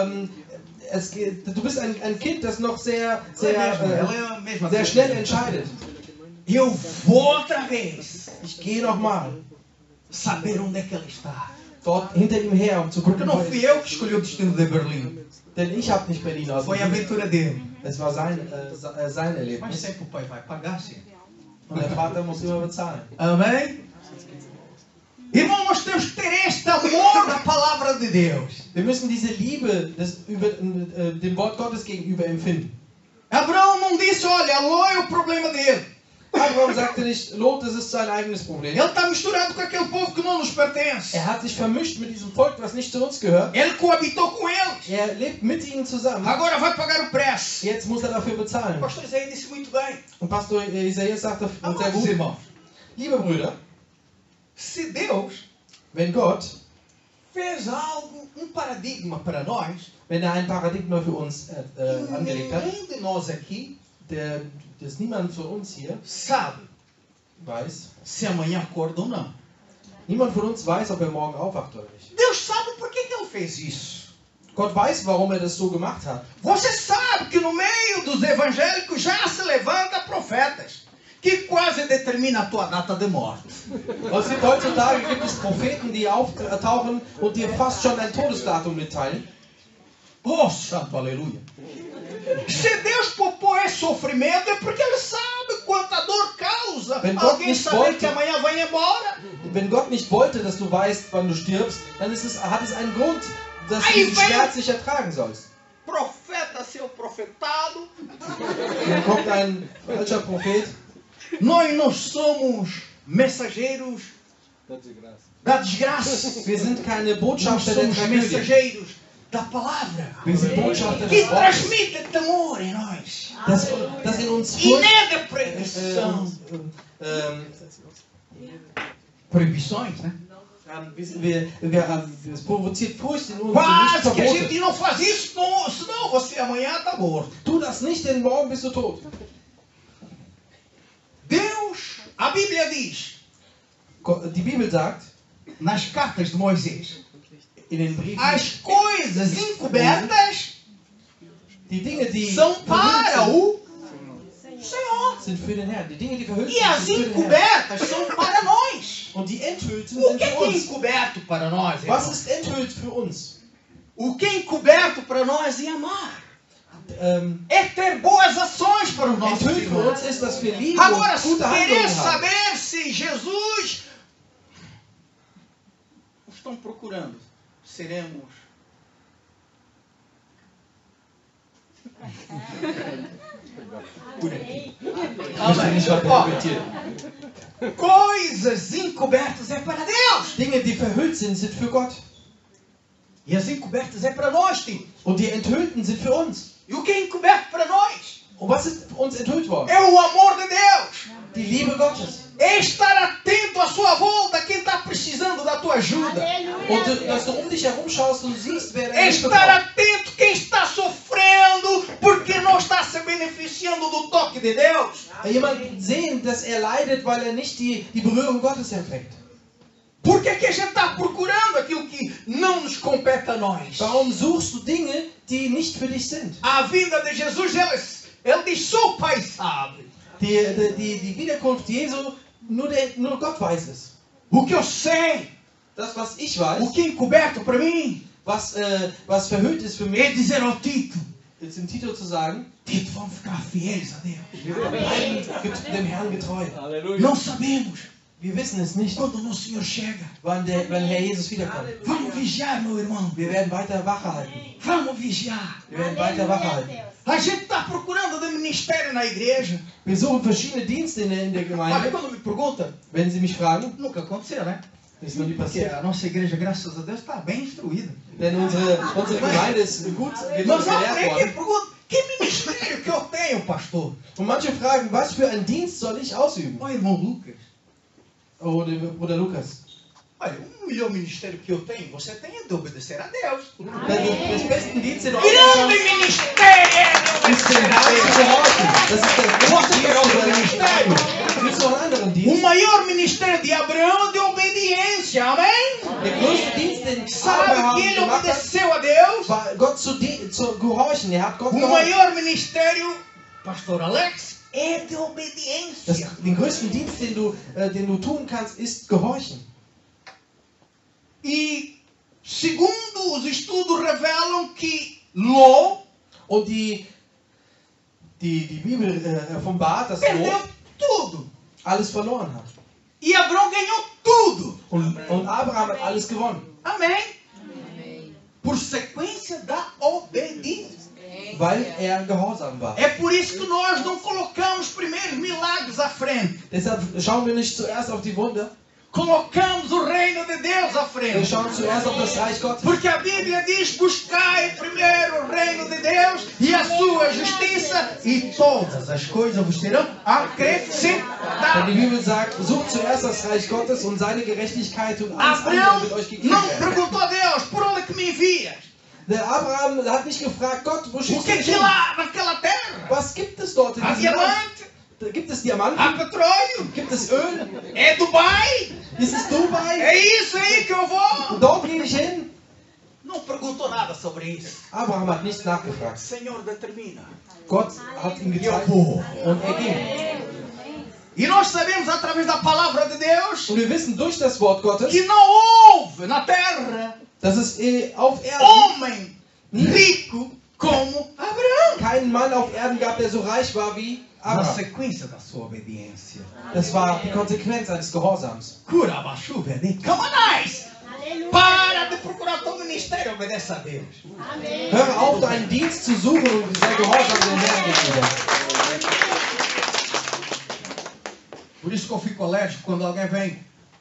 du bist ein Kind, das noch Ela é a mesma sehr coisa. schnell entscheidet. Eu vou outra vez Ich gehe nochmal saber onde é que ele está. dort hinter ihm her, um zu Porque gucken, não wo er fui ist. eu que escolhi o destino de Berlim. Denn ich habe nicht Berlin Foi a ausgesucht. aventura dele. Es war sein Mas Erlebnis. sempre o pai vai pagar, sim. Und der Vater muss immer bezahlen. Amém? Irmão, nós temos que ter este amor da palavra de Deus. Wir müssen diese Liebe dem Wort Gottes gegenüber empfinden. Abraão não disse, olha, Ló é o problema dele. Abraham sagte nicht, Lot, das ist sein eigenes Problem. Ele está misturado com aquele povo que não nos pertence. Er hat sich vermischt mit diesem Volk, was nicht zu uns gehört. Ele coabitou com eles. Er lebt mit ihnen zusammen. Agora vai pagar o preço. Jetzt muss er dafür O bezahlen. pastor Isaías disse muito bem. Und Pastor Isaias sagte sehr Amados gut, irmãos, liebe Brüder, se Deus wenn Gott, fez algo, paradigma para nós, wenn er ein Paradigma für uns angelegt hat, ninguém de nós aqui das niemand von uns hier sabe weiß, se amanhã acorda ou não. niemand von uns weiß, ob er morgen aufwacht oder nicht. Deus sabe por que ele fez isso. Gott weiß, warum er das so gemacht hat. Você sabe que no meio dos evangélicos já se levanta profetas que quase determina a tua data de morte. Heutzutage gibt es Propheten, die auftauchen und dir fast schon ein Todesdatum mitteilen. Oh, santo aleluia. Se Deus poupou esse sofrimento é porque Ele sabe quanta dor causa Wenn Gott alguém nicht saber wollte- que amanhã vai embora. Wenn Gott nicht wollte, dass du weißt, wann du stirbst, dann hat es einen Grund, dass du Ei, diesen wenn- Schmerz nicht ertragen sollst. Profeta seu profetado. Dann kommt ein falscher Prophet. Nós não somos mensageiros da desgraça. Wir sind keine Nós Botschafter der somos Tragödie. mensageiros da palavra. Wir sind Botschafter Que des Wortes. transmite temor em nós. Das in uns E Furcht, nega proibição. Proibições, né? es provoziert Furcht in uns und nicht Quase que a Verbote. gente não faz isso, senão você amanhã está morto. Tu das nicht, denn morgen bist du tot. Deus, a Bíblia diz, Die Bibel sagt, nas cartas de Moisés, in den Briefen, as coisas encobertas die Dinge, die são verhüllt para sind, o Senhor. sind für den Herrn. Die Dinge, die verhüllt E as sind, sind für den Herrn. encobertas são para nós. Und die enthüllten O sind que für é uns. encoberto para nós? Was irmão? ist enthüllt für uns? O que é encoberto para nós é amar. É ter boas ações para os nossos Enthüllt für irmãos. uns ist, dass wir Liebe Agora, und se gute querer Handlungen haben. saber se Jesus estão procurando, seremos por aqui. Ó, coisas encobertas é para Deus. Dinge, die verhüllt sind, sind für Gott. E as encobertas é para nós, tio. Und die enthüllten sind für uns. E o que é encoberto para nós? Und was ist uns enthüllt worden? É o amor de Deus. Die Liebe Gottes. É estar atento à sua volta, quem está precisando da tua ajuda. Und dass du um dich herum schaust und siehst, wer É deine Hilfe estar braucht. atento quem está sofrendo, porque não está se beneficiando do toque de Deus. Jemand sehen, dass er leidet, weil er nicht die Berührung Gottes empfängt. Por que que a gente está procurando aquilo que não nos compete a nós? Warum suchst du Dinge, die nicht für dich sind? A vinda de Jesus, ele diz, só o Pai sabe. Die Wiederkunft Jesu, nur Gott weiß es. O que eu sei, Das, was ich weiß, o que é encoberto para mim, was verhüllt ist für é mich, dizer ao Tito, jetzt im Titel zu sagen, Tito, vamos ficar fiéis a Deus. bleiben dem Herrn getreu. Não sabemos Wir wissen es nicht, quando o nosso Senhor chega. wann Herr Jesus wiederkommt. Vamos vigiar, meu irmão. Wir werden weiter Wache halten. Vamos vigiar. Wir werden weiter Wache halten. A gente está procurando de ministério na igreja. Wir suchen verschiedene Dienste in der Olha, Gemeinde. quando me perguntam, Wenn Sie mich fragen, nunca aconteceu, né? das ist noch nie Porque passiert. a nossa igreja, graças a Deus, está bem instruída. Denn unsere Gemeinde ist gut Mas gelehrt não tem que worden. perguntar, que ministério que eu tenho, pastor? Und manche fragen, was für einen Dienst soll ich ausüben? Olha, irmão Lucas, Oh, der Bruder Lukas. olha, o melhor ministério que eu tenho, você tem é de obedecer a Deus. Das besten Dienst, den du Grande ausüben kannst, ministério é ist de den Herrn zu obedecer a Deus. gehorchen. Das ist der Você größte quer outro ministério? Dienst. Willst du noch einen anderen O Dienst? maior ministério de Abraão é de obediência, amém? Der größte Dienst, den Sabe Abraham que ele gemacht hat, obedeceu a Deus? war Gott zu gehorchen. Er hat Gott O gehorcht. maior ministério, pastor Alex, é de obediência. Den größten Dienst, den du tun kannst, ist gehorchen. E segundo os estudos revelam que Ló Und die Bibel offenbart, dass perdeu Lot tudo. alles verloren hat. E Abraão ganhou tudo. Und Abraham hat alles gewonnen. Amém? Por sequência da obediência. Weil er gehorsam war. É por isso que nós não colocamos primeiros milagres à frente. Deshalb schauen wir nicht zuerst auf die Wunder. Colocamos o reino de Deus à Wir frente. schauen zuerst auf das Reich Gottes. Porque a Bíblia diz: buscai primeiro o reino de Deus e a sua justiça, e todas as coisas vos serão Denn acrescentadas. die Bibel sagt, sucht zuerst das Reich Gottes und seine Gerechtigkeit und alles andere Abraão wird euch gegeben não werden. perguntou a Deus: por onde que me envias? Der Abraham hat nicht gefragt, Gott, wo O schickst que du é mich que hin? lá naquela terra? Was gibt es dort in Há diesem Land? diamante, Gibt es Diamanten? há petróleo, Gibt es Öl? é Dubai, Ist es Dubai? é isso aí que eu vou. Und dort gehe ich hin? Não perguntou nada sobre isso. Abraham hat nicht nachgefragt. Senhor determina. Gott hat ihm E eu gezeigt vou. und er ging. E nós sabemos através da palavra de Deus Und wir wissen durch das Wort Gottes, que não houve na terra dass es auf Erden homem rico como Abraão. keinen Mann auf Erden gab, der so reich war wie Na Abraham. sequência da sua obediência. Das war die Konsequenz seines Gehorsams. Curabachuva de Camanais. Para de procurar teu ministério, obedece a Deus. Höre auf, deinen Dienst zu suchen und sei gehorsam dem Herrn gegenüber. Por isso que eu fico alérgico quando alguém vem.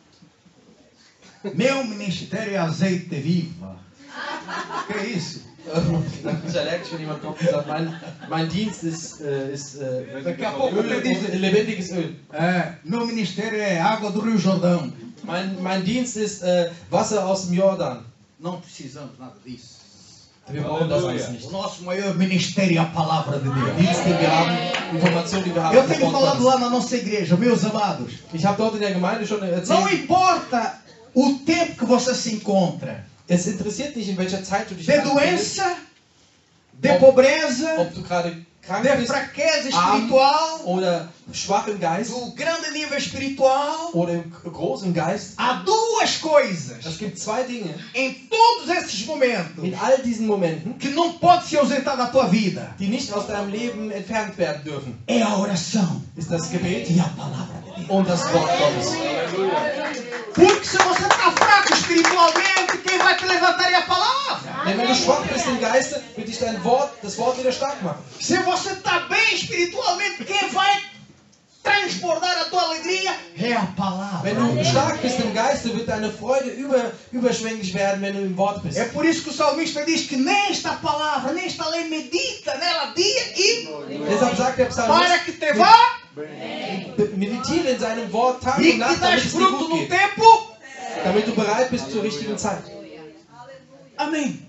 Meu ministério é azeite viva. Que é isso? Dann bin ich allergisch, wenn jemand kommt und sagt, mein Dienst ist Daqui a pouco eu diz, lebendiges Öl. meu ministério é água do Rio Jordão. Mein Dienst ist Wasser aus dem Jordan. Não precisamos nada disso. Wir brauchen das alles O nicht. nosso maior ministério é a palavra de Deus. Dienst, den wir haben, Informationen, die wir haben. Eu das tenho Wort falado Gottes. lá na nossa igreja, meus amados. Ich habe dort in der Gemeinde schon Não erzählt, importa o tempo que você se encontra. es interessiert nicht, in welcher Zeit du dich De befindest, doença, de pobreza, ob du gerade krank de bist, fraqueza arm espiritual, oder schwach im Geist do grande nível espiritual. oder groß im Geist. Há duas coisas Es gibt zwei Dinge em todos esses momentos in all diesen Momenten, que não pode se ausentar da tua vida. die nicht aus deinem Leben entfernt werden dürfen. É a oração Ist das Gebet e a palavra de Deus. und das Wort Gottes. Porque se você está fraco espiritualmente, quem vai te levantar é a palavra. Denn wenn du schwach bist im Geiste, wird dich das Wort wieder stark machen. Se você está bem espiritualmente, quem vai transbordar a tua alegria é a palavra. Wenn du stark bist im Geiste, wird deine Freude überschwänglich werden, wenn du im Wort bist. É por isso que o salmista diz que nesta palavra, nesta lei, medita nela dia e Deshalb sagt der para Psalmist, que te vá meditiere in seinem Wort Tag e und que Nacht, das damit es dir fruto gut no geht. tempo. Damit du bereit bist zur richtigen Zeit. Amém.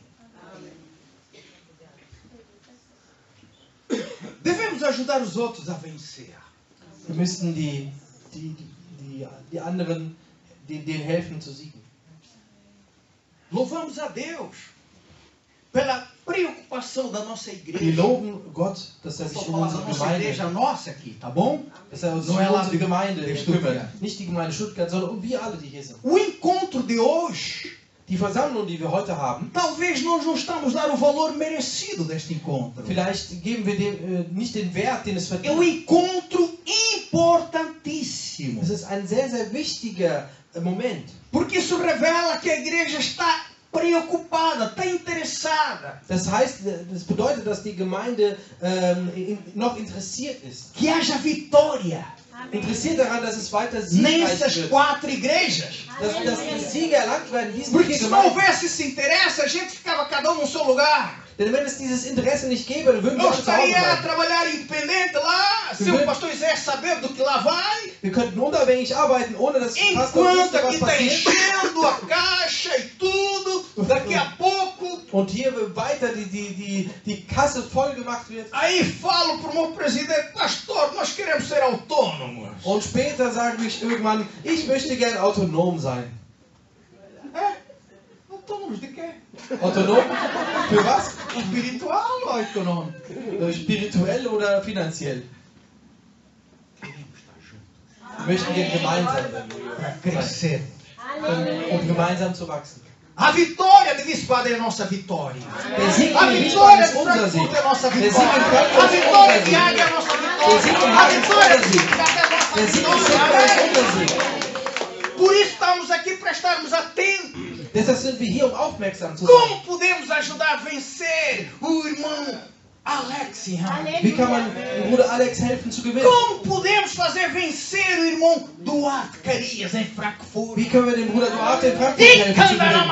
Devemos ajudar os outros a vencer. Wir müssten die anderen, denen helfen zu siegen. Louvamos a Deus pela preocupação da nossa Wir igreja. loben Gott, dass er sich Estou um falando da unsere nossa igreja Gemeinde, nossa aqui, tá bom? dass er sich Não um é lá unsere Gemeinde de Stuttgart. kümmert. Nicht die Gemeinde Stuttgart, sondern um wir alle, die hier sind. O encontro de hoje, Die Versammlung, die wir heute haben, talvez nós não estamos a dar o valor merecido deste encontro. vielleicht geben wir dem nicht den Wert, den es É um verdient. encontro importantíssimo. Es ist ein sehr, sehr wichtiger Moment. Porque isso revela que a igreja está preocupada, está interessada, Das heißt, das bedeutet, dass die Gemeinde noch interessiert ist. que haja vitória Interessiert daran, dass es weiter siegreich nessas wird. 4 igrejas. Dass Siege erlangt werden in diesen Porque vier se não Gemeinden. houvesse esse interesse, a gente ficava cada um no seu lugar. Denn wenn es dieses Interesse nicht gäbe, dann würden wir Eu alle zu Hause estaria a bleiben. trabalhar independente lá, se o pastor Zé saber do que lá vai. Wir könnten unabhängig arbeiten, ohne dass Pastor Enquanto wüsste, aqui was está passiert. enchendo a caixa e tudo, daqui a pouco, Und hier weiter die Kasse voll gemacht wird. aí falo para o meu presidente, pastor, nós queremos ser autônomos. Und später sage ich irgendwann, ich möchte gern autonom sein. É? Autônomos de quê? Autonom? Für was? Espiritual ou econômico? Spirituell oder finanziell? Queremos estar juntos Wir möchten gern gemeinsam para crescer. um gemeinsam zu wachsen. A vitória de Wiesbaden é nossa vitória. Der Sieg A in vitória Wiesbaden de ist unser Sieg. Frankfurt é nossa Der Sieg in vitória. A Frankfurt ist vitória unser de Sieg. Hague é nossa Der Sieg vitória. in A Hagen ist vitória unser de Sieg. Stuttgart é nossa Der Sieg in vitória. Stuttgart ist Amém? unser Sieg. Por isso estamos aqui para estarmos atentos. Deshalb sind wir hier, um aufmerksam zu sein. Como podemos ajudar a vencer o irmão Alex? Wie kann man dem Bruder Alex helfen zu gewinnen? Como podemos fazer vencer o irmão Duarte Carias em Frankfurt? Wie können wir dem Bruder Duarte in Frankfurt E helfen zu gewinnen?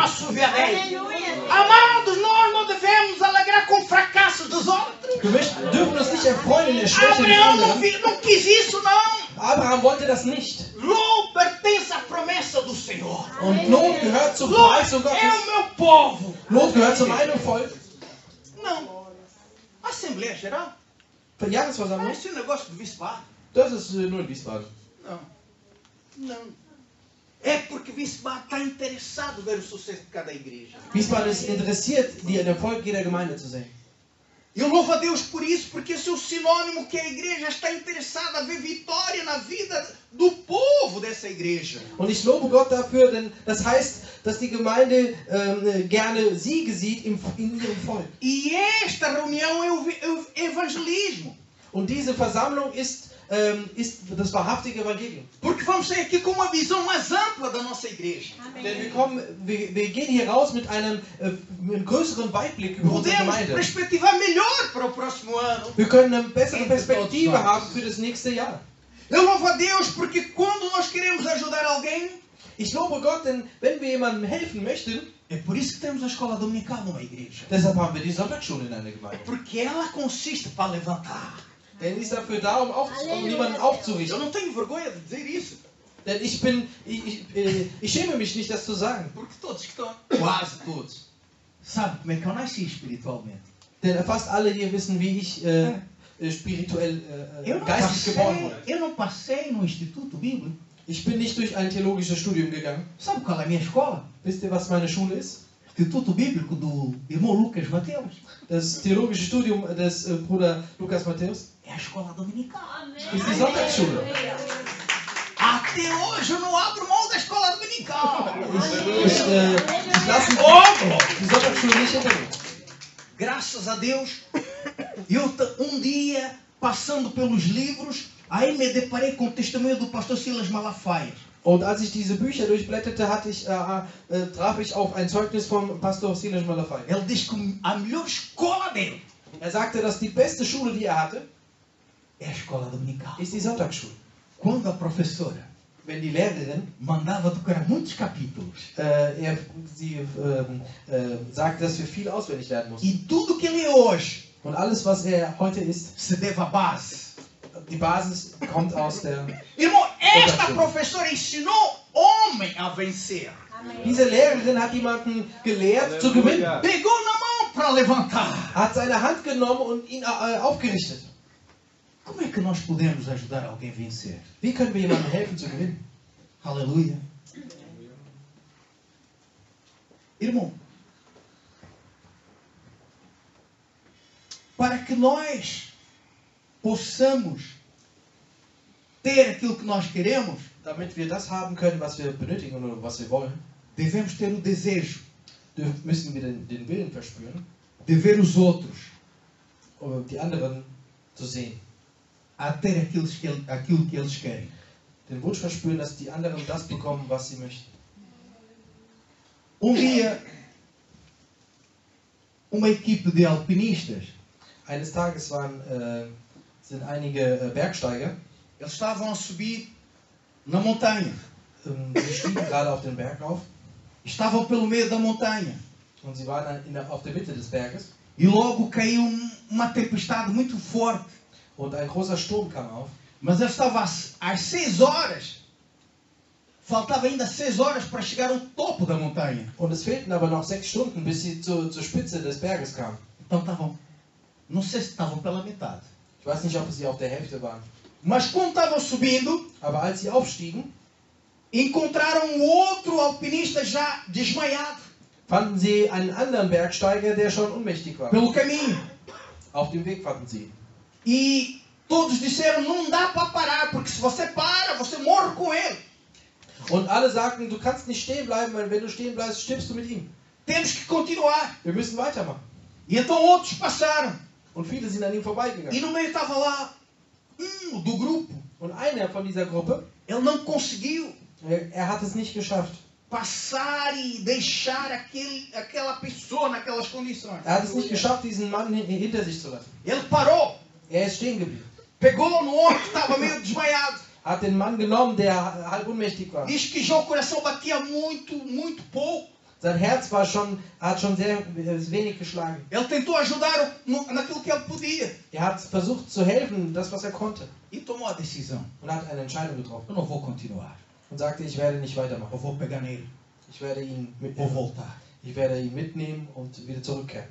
Amados, nós não devemos alegrar com o fracasso dos outros. Wir dürfen uns nicht erfreuen in der Schwäche des Abraão anderen. não quis isso, não. Abraham wollte das nicht. Ló pertence à promessa do Senhor. Und Lot gehört zur Ló Verheißung é o Gottes. meu povo. Lot gehört zu meinem Volk. Não. Assembleia Geral? Für die Jahresversammlung, Esse negócio do Wiesbaden? das ist nur in Wiesbaden. Não. Não. É porque Wiesbaden está interessado em ver o sucesso de cada igreja. Wiesbaden ist interessiert, den Erfolg jeder Gemeinde zu sehen. Eu louvo a Deus por isso, porque esse é o sinônimo que a igreja está interessada a ver vitória na vida do povo dessa igreja. Und ich lobe Gott dafür, denn das heißt, dass die Gemeinde gerne Siege sieht in ihrem Volk. E esta reunião é o evangelismo. Und diese Versammlung ist das wahrhaftige Evangelium. Porque vamos sair aqui com uma visão mais ampla da nossa igreja. Denn wir gehen hier raus mit einem größeren Weitblick über unsere Podemos Gemeinde. perspectivar melhor para o próximo ano. Wir können eine bessere Perspektive haben für das nächste Jahr. Eu louvo a Deus porque quando nós queremos ajudar alguém, Ich lobe Gott, denn wenn wir jemandem helfen möchten, é por isso que temos a escola dominical numa igreja. deshalb haben wir die Sonntagsschule in einer Gemeinde. Porque ela consiste para levantar. Denn die ist dafür da, um jemanden Eu aufzurichten. não tenho vergonha de dizer isso. Denn ich schäme mich nicht, das zu sagen. Porque todos que estão, quase todos, sabem como é que eu nasci espiritualmente. Denn fast alle hier wissen, wie ich spirituell, geistig geboren wurde. Eu não passei no Instituto Bíblico. Ich bin nicht durch ein theologisches Studium gegangen. Sabe qual é a minha escola? Wisst ihr, was meine Schule ist? Instituto Bíblico do irmão Lucas Mateus. Das theologische Studium des Bruder Lukas Matthäus É a escola dominical. ist die Sonntagsschule. Até hoje eu não abro mão da escola dominical. Ich lasse die Sonntagsschule nicht hinter mir. Graças a Deus, eu dia, passando pelos livros, aí me deparei com o testemunho do pastor Silas Malafaia. Und als ich diese Bücher durchblätterte, traf ich auf ein Zeugnis vom Pastor Silas Malafaia. Ele diz que a melhor escola dele Sagte, dass die beste Schule, die hatte, é a escola dominical. ist die Sonntagsschule. Quando a professora Wenn die Lehrerin mandava decorar muitos capítulos sie sagte, dass wir viel auswendig lernen mussten. e tudo que ele é hoje Und alles, was er heute ist, se deve à base. die Basis kommt aus der... Irmão, esta professora ensinou homem a vencer. Diese Lehrerin hat jemanden gelehrt zu gewinnen. Pegou na mão para levantar. Hat seine Hand genommen und ihn aufgerichtet. Como é que nós podemos ajudar alguém a vencer? Wie können wir jemandem helfen zu gewinnen? Aleluia. Irmão, para que nós possamos ter aquilo que nós queremos, Damit wir das haben können, was wir benötigen oder was wir wollen, devemos ter o desejo müssen wir den Willen verspüren, de ver os outros um die anderen zu sehen. a ter aquilo que eles querem. Den Wunsch verspüren, dass die anderen das bekommen, was sie möchten. Dia, uma equipe de alpinistas, Eines Tages sind einige Bergsteiger, eles estavam a subir na montanha. Sie stiegen gerade auf den Berg auf Estavam pelo meio da montanha. und sie waren auf der Mitte des Berges E logo caiu uma tempestade muito forte. und ein großer Sturm kam auf. Mas ele estava às 6 horas. Faltava ainda 6 horas para chegar ao topo da montanha. Und es fehlten aber noch 6 Stunden, bis sie zur Spitze des Berges kamen. Então estavam, não sei se estavam pela metade. Ich weiß nicht, ob sie auf der Hälfte waren. Mas quando estavam subindo, Aber als sie aufstiegen, encontraram um outro alpinista já desmaiado fanden sie einen anderen Bergsteiger, der schon ohnmächtig war. pelo caminho. Auf dem Weg fanden sie ihn. E todos disseram, não dá para parar, porque se você para, você morre com ele. Und alle sagten, du kannst nicht stehen bleiben, weil wenn du stehen bleibst, stirbst du mit ihm. Temos que continuar. Wir müssen weitermachen. E então outros passaram. Und viele sind an ihm E vorbeigegangen. no meio estava lá do grupo. Und einer von dieser Gruppe, Ele não conseguiu. er hat es nicht geschafft. passar e deixar aquela pessoa naquelas condições. Er hat es nicht geschafft, diesen Mann hinter sich zu lassen. Ele parou, Er ist stehen geblieben. pegou no homem que estava meio desmaiado Hat den Mann genommen, der halb ohnmächtig war. diz que já o coração batia muito, muito pouco. Sein Herz hat schon sehr wenig geschlagen. Ele tentou ajudar naquilo que ele podia Er hat versucht zu helfen, das was er konnte. e tomou a decisão. Und hat eine Entscheidung getroffen. Eu não vou continuar. Und sagte, ich werde nicht weitermachen. Eu vou pegar nele. Ich werde ihn Vou voltar. mitnehmen und wieder zurückkehren.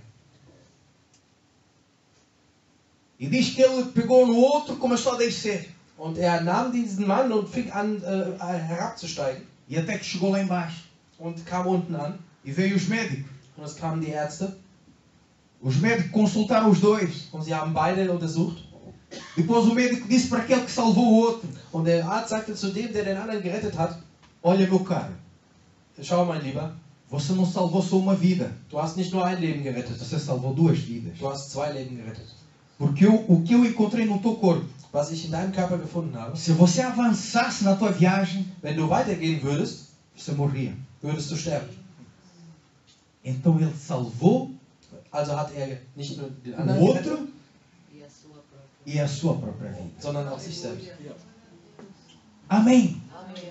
E diz que ele pegou no outro e começou a descer. Und er nahm diesen Mann und fing an herabzusteigen. E até que chegou lá embaixo. Und kam unten an. E veio os médicos. Und es kamen die Ärzte. Os médicos consultaram os dois. Und sie haben beide untersucht. Depois o médico disse para aquele que salvou o outro: Und der Arzt sagte zu dem, der den anderen gerettet hat, olha, meu caro, schau mein Lieber, você não salvou só uma vida. du hast nicht nur ein Leben gerettet. Você salvou duas vidas. Du hast 2 Leben gerettet. Porque o que eu encontrei no teu corpo, Was ich in deinem Körper gefunden habe, se você avançasse na tua viagem, wenn du weitergehen würdest, você morria. würdest du sterben. Então ele salvou Also hat er nicht nur den o anderen gerettet, outro e a sua própria vida. sondern auch sich selbst. Amém.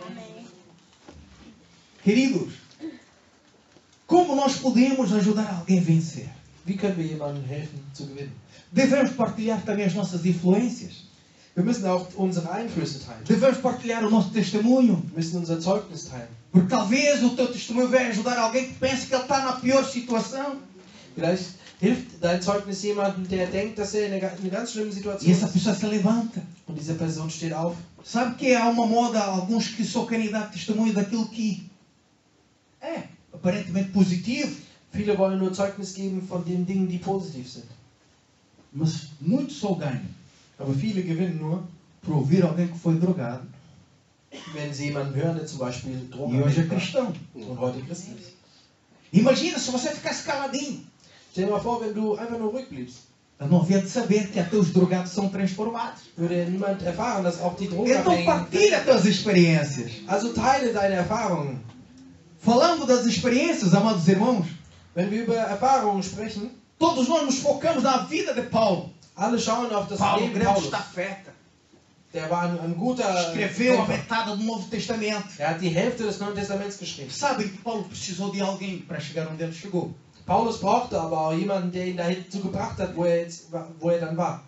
Queridos, como nós podemos ajudar alguém a vencer? Wie können wir jemandem helfen zu gewinnen? Devemos partilhar também as nossas influências. Wir müssen auch unsere Einflüsse teilen. Devemos partilhar o nosso testemunho. Wir müssen unser Zeugnis teilen. Porque talvez o teu testemunho venha ajudar alguém que pensa que ele está na pior situação. Vielleicht hilft dein Zeugnis jemandem, der denkt, dass er in einer ganz schlimmen E Situation essa ist. pessoa se levanta. Und diese Person steht auf. Sabe que há uma moda, alguns que só querem dar testemunho daquilo que é aparentemente positivo. Viele wollen nur Zeugnis geben von den Dingen, die positiv sind. Mas muitos só ganham Aber viele gewinnen nur, por ouvir alguém que foi drogado wenn sie jemanden hören, der zum Beispiel e hoje é drogenabhängig war cristão. und heute Christ ist. Imagina se você ficasse caladinho. Stell dir mal vor, wenn du einfach nur ruhig bliebst. Ele não havia de saber que até os drogados são transformados. Würde niemand erfahren, dass auch die Então Drogenabhängigen... partilha as tuas experiências. Also teile deine Erfahrungen. Falando das experiências, amados irmãos, Wenn wir über Erfahrungen sprechen, todos nós nos focamos na vida de Paulo. alle schauen auf das Paulo, Leben grande Paulus. estafeta. Der war ein guter Escreveu a Kämpfer. metade do Novo Testamento. Er hat die Hälfte des Neuen Testaments geschrieben. Sabem que Paulo precisou de alguém para chegar onde ele chegou. Paulus brauchte aber auch jemanden, der ihn dazu gebracht hat, wo er dann war.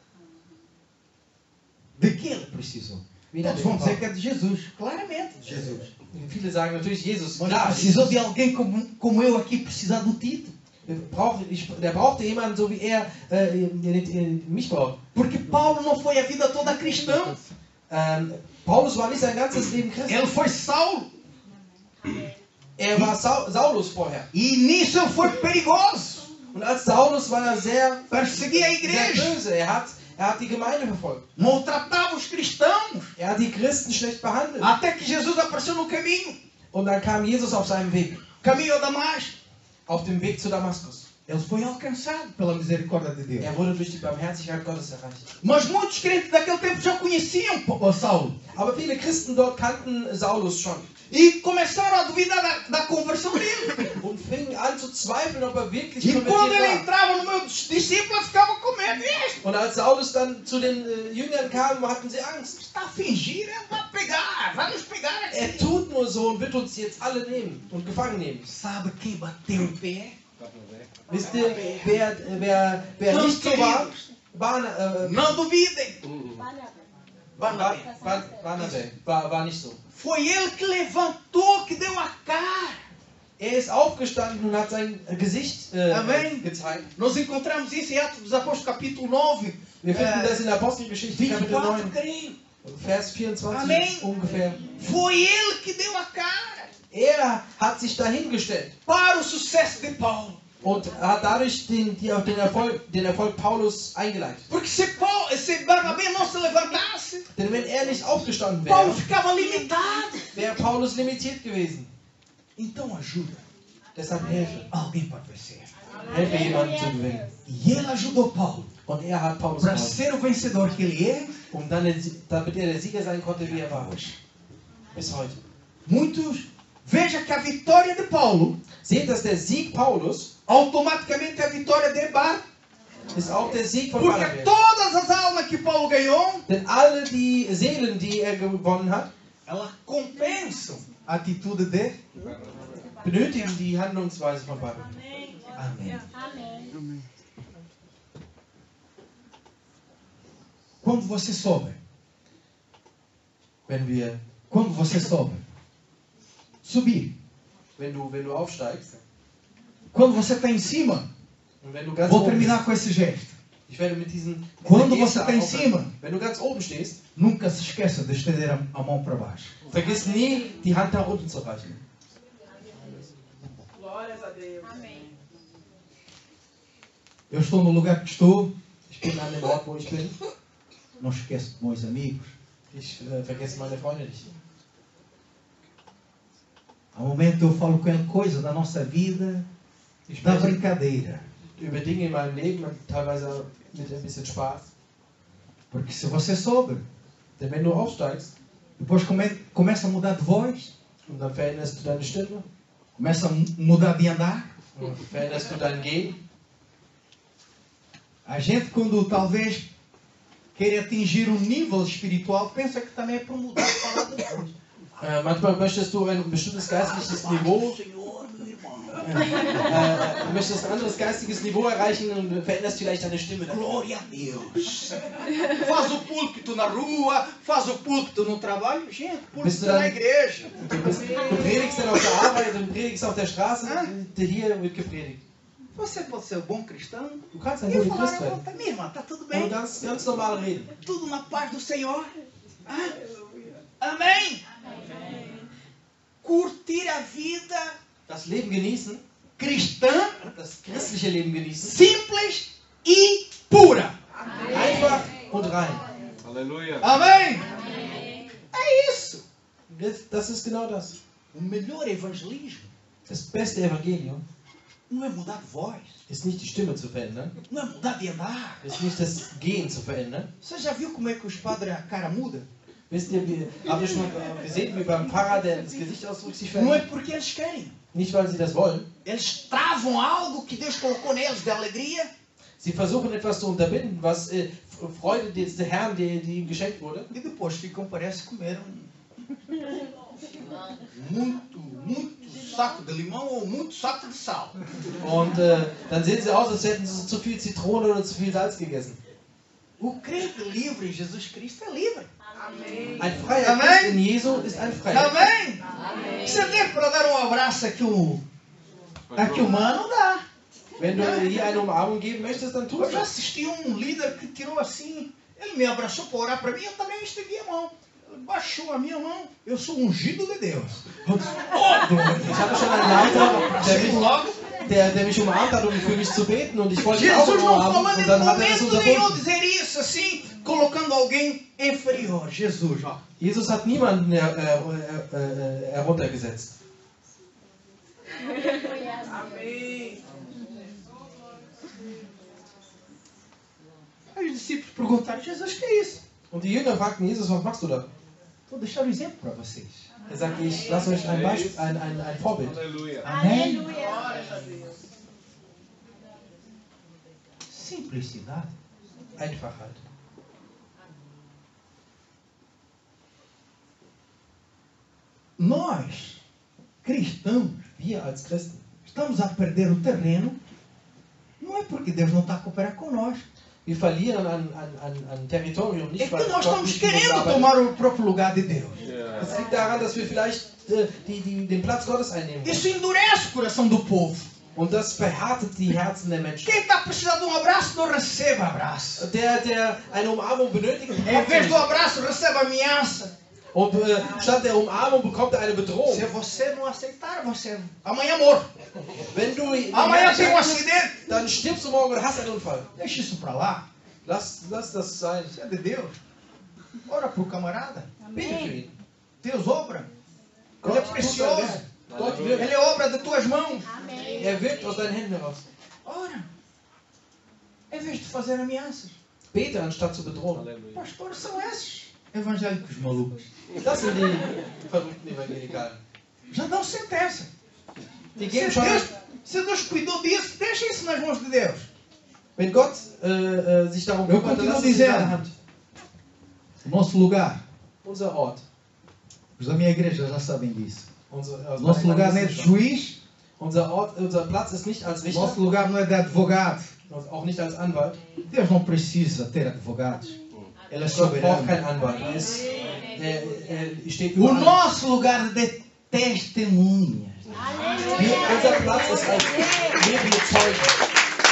De que ele precisou? Wen er Todos denn vão dizer braucht. que é de Jesus. Claramente de Jesus. Viele sagen natürlich Jesus. Mas Klar, precisou de alguém como eu aqui precisar do Tito. der brauchte jemanden, so wie er mich braucht. Porque Paulo não foi a vida toda cristão. Paulus war nicht sein ganzes Leben Christ. Ele foi Saulo. Er war Saulus vorher. E nisso ele foi perigoso. Und als Saulus war er sehr Perseguia a sehr igreja. böse. Er hat die Gemeinde verfolgt. Maltratava os cristãos. Er hat die Christen schlecht behandelt. Até que Jesus apareceu no caminho. Und dann kam Jesus auf seinem Weg. Caminho a Damasco. Auf dem Weg zu Damaskus. Ele foi alcançado pela misericórdia de Deus. Er wurde durch die Barmherzigkeit Gottes erreicht. Mas muitos crentes daquele tempo já conheciam Saulo. Aber viele Christen dort kannten Saulus schon. E começaram a duvidar da conversão dele. Und fingen an zu zweifeln, ob er wirklich E quando konvertiert ele war. entrava no meio dos discípulos, ficava com medo. Und als Saulus dann zu den Jüngern kam, hatten sie Angst. Está a fingir, ele vai pegar, vai nos pegar Er aqui. tut nur so und wird uns jetzt alle nehmen und gefangen nehmen. Sabe quem bateu em pé? Wisst ihr, wer nicht so war? Não duvidem. Barnabä war nicht so. Foi ele que levantou, que deu a cara. Er ist aufgestanden und hat sein Gesicht Amen. gezeigt. Nós encontramos isso em Atos dos Apóstolos, capítulo 9, Wir finden das in der Apostelgeschichte, Kapitel 24, 9, creio. Vers 24 Amen. ungefähr. Foi ele que deu a cara Er hat sich dahingestellt para o sucesso de Paulo. und hat dadurch den Erfolg Paulus eingeleitet. Porque se Barnabé não se levantasse, Denn wenn er nicht aufgestanden Paulo wäre, ficava limitado. wäre Paulus limitiert gewesen. Então ajuda Deshalb helfe. alguém para vencer. Helfe jemanden zu gewinnen. E ele ajudou Paulo Und er hat Paulus para geholfen, ser o vencedor que ele é. damit er der Sieger sein konnte, wie er war. Bis heute. Muitos Veja que a vitória de Paulo Seht, dass der Sieg Paulus automaticamente é a vitória de Bar. ist auch der Sieg von Porque Barnabas. todas as almas que Paulo ganhou, Denn alle die Seelen, die er gewonnen hat, elas compensam a atitude de benötigen die Handlungsweise von Barnabas. Amém. Amém. Quando você sobe, Wenn você sobe, subir. du aufsteigst Quando você está em cima, und wenn du ganz vou oben terminar bist, com esse gesto. ich werde mit dieser Quando Geste você está em aufhören. cima, Wenn du ganz oben stehst, nunca se esqueça de estender a mão para baixo. vergiss nie, die Hand nach unten zu reichen. Eu estou no lugar que estou, Ich bin an dem Ort, wo ich bin. não esqueço de meus amigos. Ich vergesse meine Freunde nicht. Há um momento eu falo com coisa da nossa vida, Ich da spreche brincadeira. über Dinge in meinem Leben und teilweise mit ein bisschen Spaß. Porque se você sobe, Denn wenn du aufsteigst depois começa a mudar de voz, und dann veränderst du deine Stimme, começa a mudar de andar. und veränderst du dein Gehen. A gente, quando talvez queira atingir um nível espiritual, pensa que também é para mudar de falar de Deus. Manchmal möchtest du ein bestimmtes geistliches Niveau, Senhor, meu irmão. du möchtest ein anderes geistiges Niveau erreichen und veränderst vielleicht deine Stimme. Glória a Deus. Faz o púlpito na rua, faz o púlpito no trabalho. Gente, Bist púlpito du na dann- igreja. Du predigst dann auf der Arbeit, du predigst auf der Straße, hier wird gepredigt. Você pode ser um bom cristão Du kannst ein e guter falar, Christ werden. tá, minha irmã, tá tudo Und bem? du kannst ganz normal reden. Tudo na paz do Senhor. Ah? Amém? Curtir a vida Das Leben genießen, cristã das christliche Leben genießen, simples e pura. einfach und rein. Aleluia. Amém? É isso. Das ist genau das. O melhor evangelismo Das beste Evangelium não é mudar de voz, ist nicht die Stimme zu verändern, não é mudar de andar. ist nicht das Gehen zu verändern. Você já viu como é que os padres a cara muda? Wisst ihr, habt ihr schon mal gesehen, wie beim Pfarrer das Gesichtsausdruck sich Não é verändert? porque eles querem. Nicht, weil sie das wollen. Eles travam algo que Deus colocou neles de alegria Sie versuchen etwas zu unterbinden, was Freude des Herrn, die ihm geschenkt wurde. e depois ficam, parece comer muito saco de limão ou muito saco de sal. Und dann sehen sie aus, als hätten sie zu viel Zitrone oder zu viel Salz gegessen. O crente livre em Jesus Cristo é livre. Ein freier Amen. Christ in Jesu ist ein freier. Amém? Você tem para dar um abraço aqui o humano, dá. Wenn du hier eine Umarmung geben möchtest, dann tu Eu já das. assisti um líder que tirou assim, ele me abraçou para orar para mim, eu também estendi a mão. Ele baixou a minha mão, eu sou ungido de Deus. Eu disse, oh, glória. Ich hatte schon einen Leiter, Abracei logo. der mich umarmt hat, um für mich zu beten, und ich wollte ihn auch Jesus não umarmen, falou und em dann hat er das momento nenhum unterbunden. dizer isso assim, colocando alguém inferior. Jesus, ó. Jesus hat niemanden heruntergesetzt. Aí os discípulos perguntaram, Jesus, que é isso? Und die Jünger fragten Jesus, was machst du da? Vou deixar um exemplo para vocês. Er sagte, ich lasse euch ein Beispiel, ein Vorbild. Aleluia. Amém? Aleluia. Simplicidade. Einfachheit. Nós, cristãos, Wir als Christen, estamos a perder o terreno, não é porque Deus não está a cooperar conosco. wir verlieren an Territorium, É nicht que weil nós Gott estamos nicht mit uns querendo arbeitet. tomar o próprio lugar de Deus. Es liegt daran, dass wir vielleicht den Platz Gottes einnehmen wollen. Isso endurece o coração do povo. Und das verhärtet die Herzen der Menschen. Quem está precisando de um abraço, não receba abraço. Der eine Umarmung benötigt, Em bekommt sie vez do nicht. abraço, receba ameaça. Und statt der Umarmung bekommt er eine Bedrohung. Se você não aceitar, você amanhã morre. Wenn du Amanhã tem um acidente. dann stirbst du morgen oder hast einen Unfall. Deixa isso para lá. Lass das sein. Isso é de Deus. Ora pro camarada. Bete für ihn. Deus obra. Ele Gott é tut sein precioso. Werk. Gott wirkt. Ele é obra de tuas mãos. Amém. Er wirkt aus deinen Händen heraus. Ora, em vez de fazer ameaças, Bete anstatt zu bedrohen. Aleluia. pastores são esses evangélicos malucos. Das sind die verrückten Evangelikalen. Já dão sentença. Die Se geben schon, Deus cuidou disso, deixa isso nas mãos de Deus. wenn Gott sich darum Eu kümmert, dann continuo lass es in deiner dizendo, Hand. o nosso lugar, Unser Ort. os da minha igreja já sabem disso. Unser, O nosso lugar não é de juiz, unser Ort, unser Platz ist nicht als o Richter, nosso lugar não é de advogado. auch nicht als Anwalt. Deus não precisa ter advogados. Ele é Gott braucht soberano. keinen Anwalt. Er steht O über allem. nosso lugar de testemunhas. Unser Platz ist als lebende Zeugen.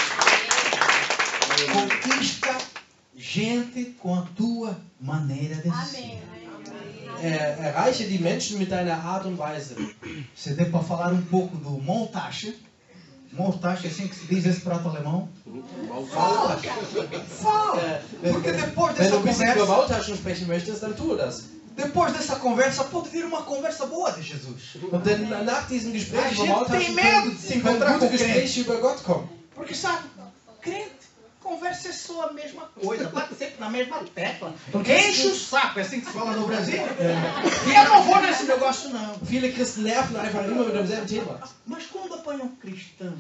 Conquista gente com a tua maneira de ser. Erreiche die Menschen mit deiner Art und Weise. Você deu para falar um pouco do Montage. Montage, é assim que se diz esse prato alemão. Fala! Fala! Porque depois Wenn dessa du ein bisschen über conversa, Maultaschen sprechen möchtest, dann tue das. depois dessa conversa pode vir uma conversa boa de Jesus. Und denn nach diesem Gespräch A über gente Maultaschen tem medo de se können encontrar gute com crente. Gespräche über Gott kommen. Porque sabe, crente, conversa é só a mesma coisa, bate sempre na mesma tecla. Enche o saco, é assim que se fala no Brasil. E eu não vou nesse negócio não. Viele Christen nerven einfach immer mit demselben Thema. Mas quando apanham um cristão,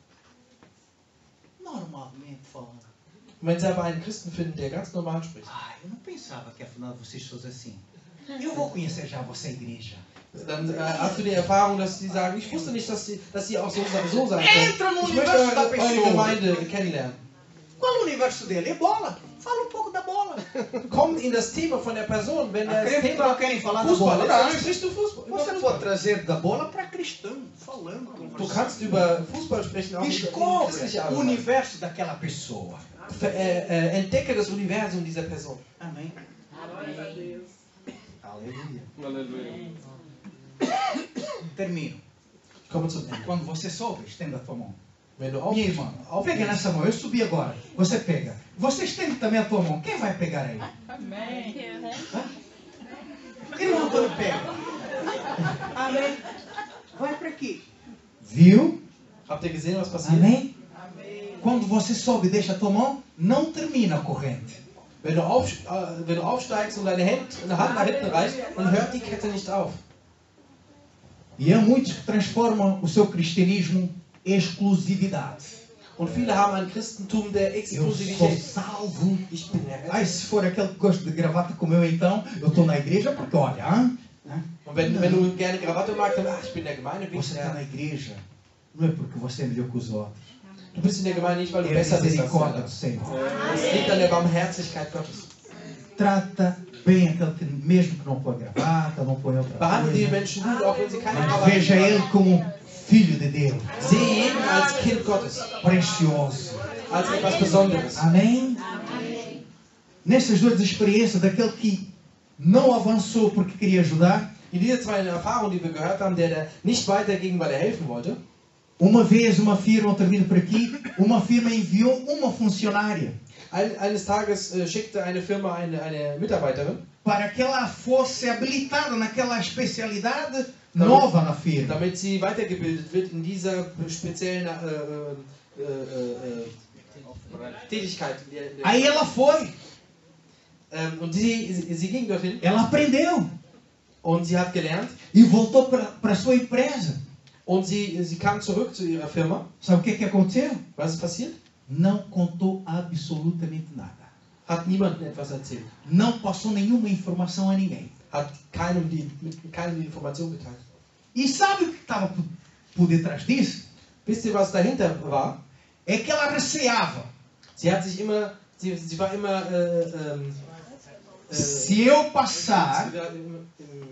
normalmente falando, Wenn sie aber einen Christen finden, der ganz normal spricht, eu não pensava que afinal vocês fossem assim. Eu vou conhecer já a vossa igreja. dann hast du die Erfahrung, dass sie sagen, ich wusste nicht, dass sie auch so sein Entra no können. Ich möchte universo da eure pessoa. Gemeinde kennenlernen. Qual o universo dele? É bola. Fala um pouco da bola. Komm in das Thema von der Person. Wenn das Crente Thema não querem falar da Fußball bola. ist, dann sprichst du Fußball. über Você Fußball. pode trazer da bola para cristão, falando, Du conversando. kannst über Fußball sprechen, auch über Descobre christliche o Arbeit. universo daquela pessoa. Entdecke das Universum dieser Person. Amém. Aleluia. Aleluia. Termino. Ich komme zum Ende. Quando você soube, estenda a tua mão. Wenn du Minha irmã, pega nessa mão. Eu subi agora. Você pega. Você estende também a tua mão. Quem vai pegar aí? Irmão Antônio, pega. Amém. Vai para aqui. Viu? Habt ihr gesehen, was passiert? Amém? Quando você sobe e deixa a tua mão, não termina a corrente. Wenn du aufsteigst und deine Hand nach hinten reicht, dann hört die Kette nicht auf. E há muitos que transformam o seu cristianismo em exclusividade. Und viele haben ein Christentum der Eu sou Exklusivität. salvo. Ich bin errettet. Ai, se for aquele que gosta de gravata como eu, então, eu estou na igreja porque, olha, Und wenn du gerne Krawatte magst, dann, ich bin der Gemeinde. você está na igreja não é porque você é melhor que os outros. Du bist in der Gemeinde nicht, weil du É a besser bist als die misericórdia anderen. do Senhor. Es liegt an der Barmherzigkeit Gottes. Trata bem aquele que, mesmo que não põe gravata, não põe outra Behandle die coisa, Menschen gut, auch wenn sie keine mas Krawatte veja ele tragen. como filho de Deus, Sehe jeden als Kind Gottes, precioso. als etwas Besonderes. Amém? Nessas duas experiências, daquele que não avançou porque queria ajudar, In dieser zweiten Erfahrung, die wir gehört haben, der nicht weiterging, weil er helfen wollte, uma vez uma firma, eu termino por aqui, uma firma enviou uma funcionária eines Tages schickte eine Firma eine Mitarbeiterin, para que ela fosse habilitada naquela especialidade nova na firma. damit sie weitergebildet wird in dieser speziellen Tätigkeit. Aí ela foi, Und sie ging dorthin ela aprendeu und sie hat gelernt e voltou para a sua empresa. und sie kam zurück zu ihrer Firma. Sabe o que aconteceu? Was ist passiert? Não contou absolutamente nada. Hat niemandem etwas erzählt. Não passou nenhuma informação a ninguém. Hat keinem die Information geteilt. E sabe o que estava por detrás disso? Wisst ihr, was dahinter war? É que ela receava. Sie hat sich immer, sie war immer, Se eu passar, sie war im-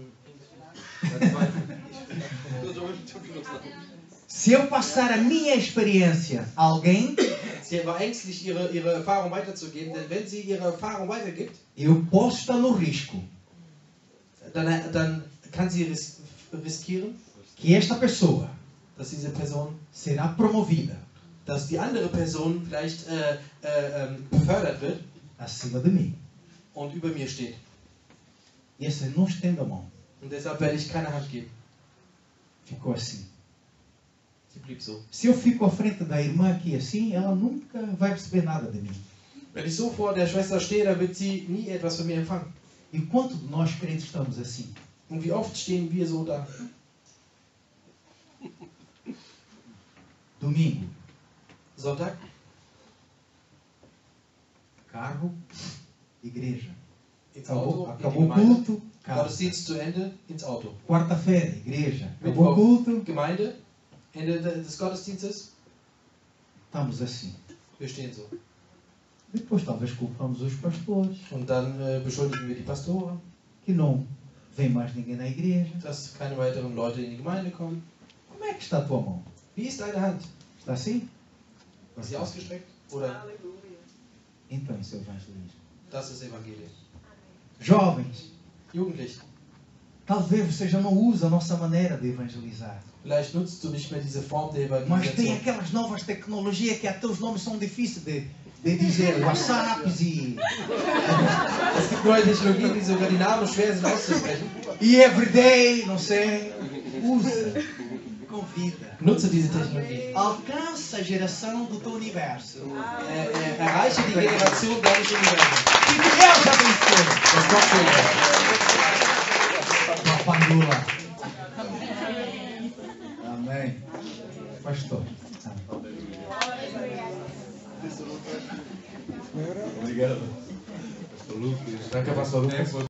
se eu passar a minha experiência a alguém, Sie war ängstlich, ihre Erfahrung weiterzugeben, denn wenn sie ihre Erfahrung weitergibt, eu posso estar no risco dann kann sie riskieren, que esta pessoa dass diese Person, será promovida dass die andere Person vielleicht befördert wird acima de mim. und über mir steht. E essa não estende a mão. Und deshalb werde ich keine Hand geben. Ficou assim. Sie blieb so. Se eu fico à frente da irmã aqui assim, ela nunca vai receber nada de mim. Wenn ich so vor der Schwester stehe, dann wird sie nie etwas von mir empfangen. E quanto de nós crentes estamos assim? Und wie oft stehen wir so da? Domingo, Sonntag, carro, igreja. ins Auto, Acabou in o die Gemeinde. culto, casa. Gottesdienst zu Ende, ins Auto. Quarta-feira, igreja. Acabou o Mittwoch, culto. Gemeinde, Ende des Gottesdienstes. Estamos assim. Wir stehen so. Depois talvez culpamos os pastores, Und dann beschuldigen wir die Pastoren, que não vem mais ninguém na igreja. dass keine weiteren Leute in die Gemeinde kommen. Como é que está a tua mão? Wie ist deine Hand? Está assim? Ist sie ausgestreckt? Oder Então isso é evangelismo. das ist Evangelium? Jovens, Jugendlich, talvez você já não usa a nossa maneira de evangelizar. vielleicht nutzt du nicht mehr diese Form der Mas tem Evangelisation. aquelas novas tecnologias que até os nomes são difíceis de dizer. WhatsApps Es gibt neue Technologien, die sogar die Namen schwer sind auszusprechen. e Everyday, não sei. Usa. Convida. Nutze diese Technologie. Alcança a geração do teu universo. Erreiche die Generation deines Universums. Que Deus abençoe. Das Gott segne. Papai Lula. Amém. Pastor. Obrigado. Pastor Lucas. Danke, Pastor Lucas.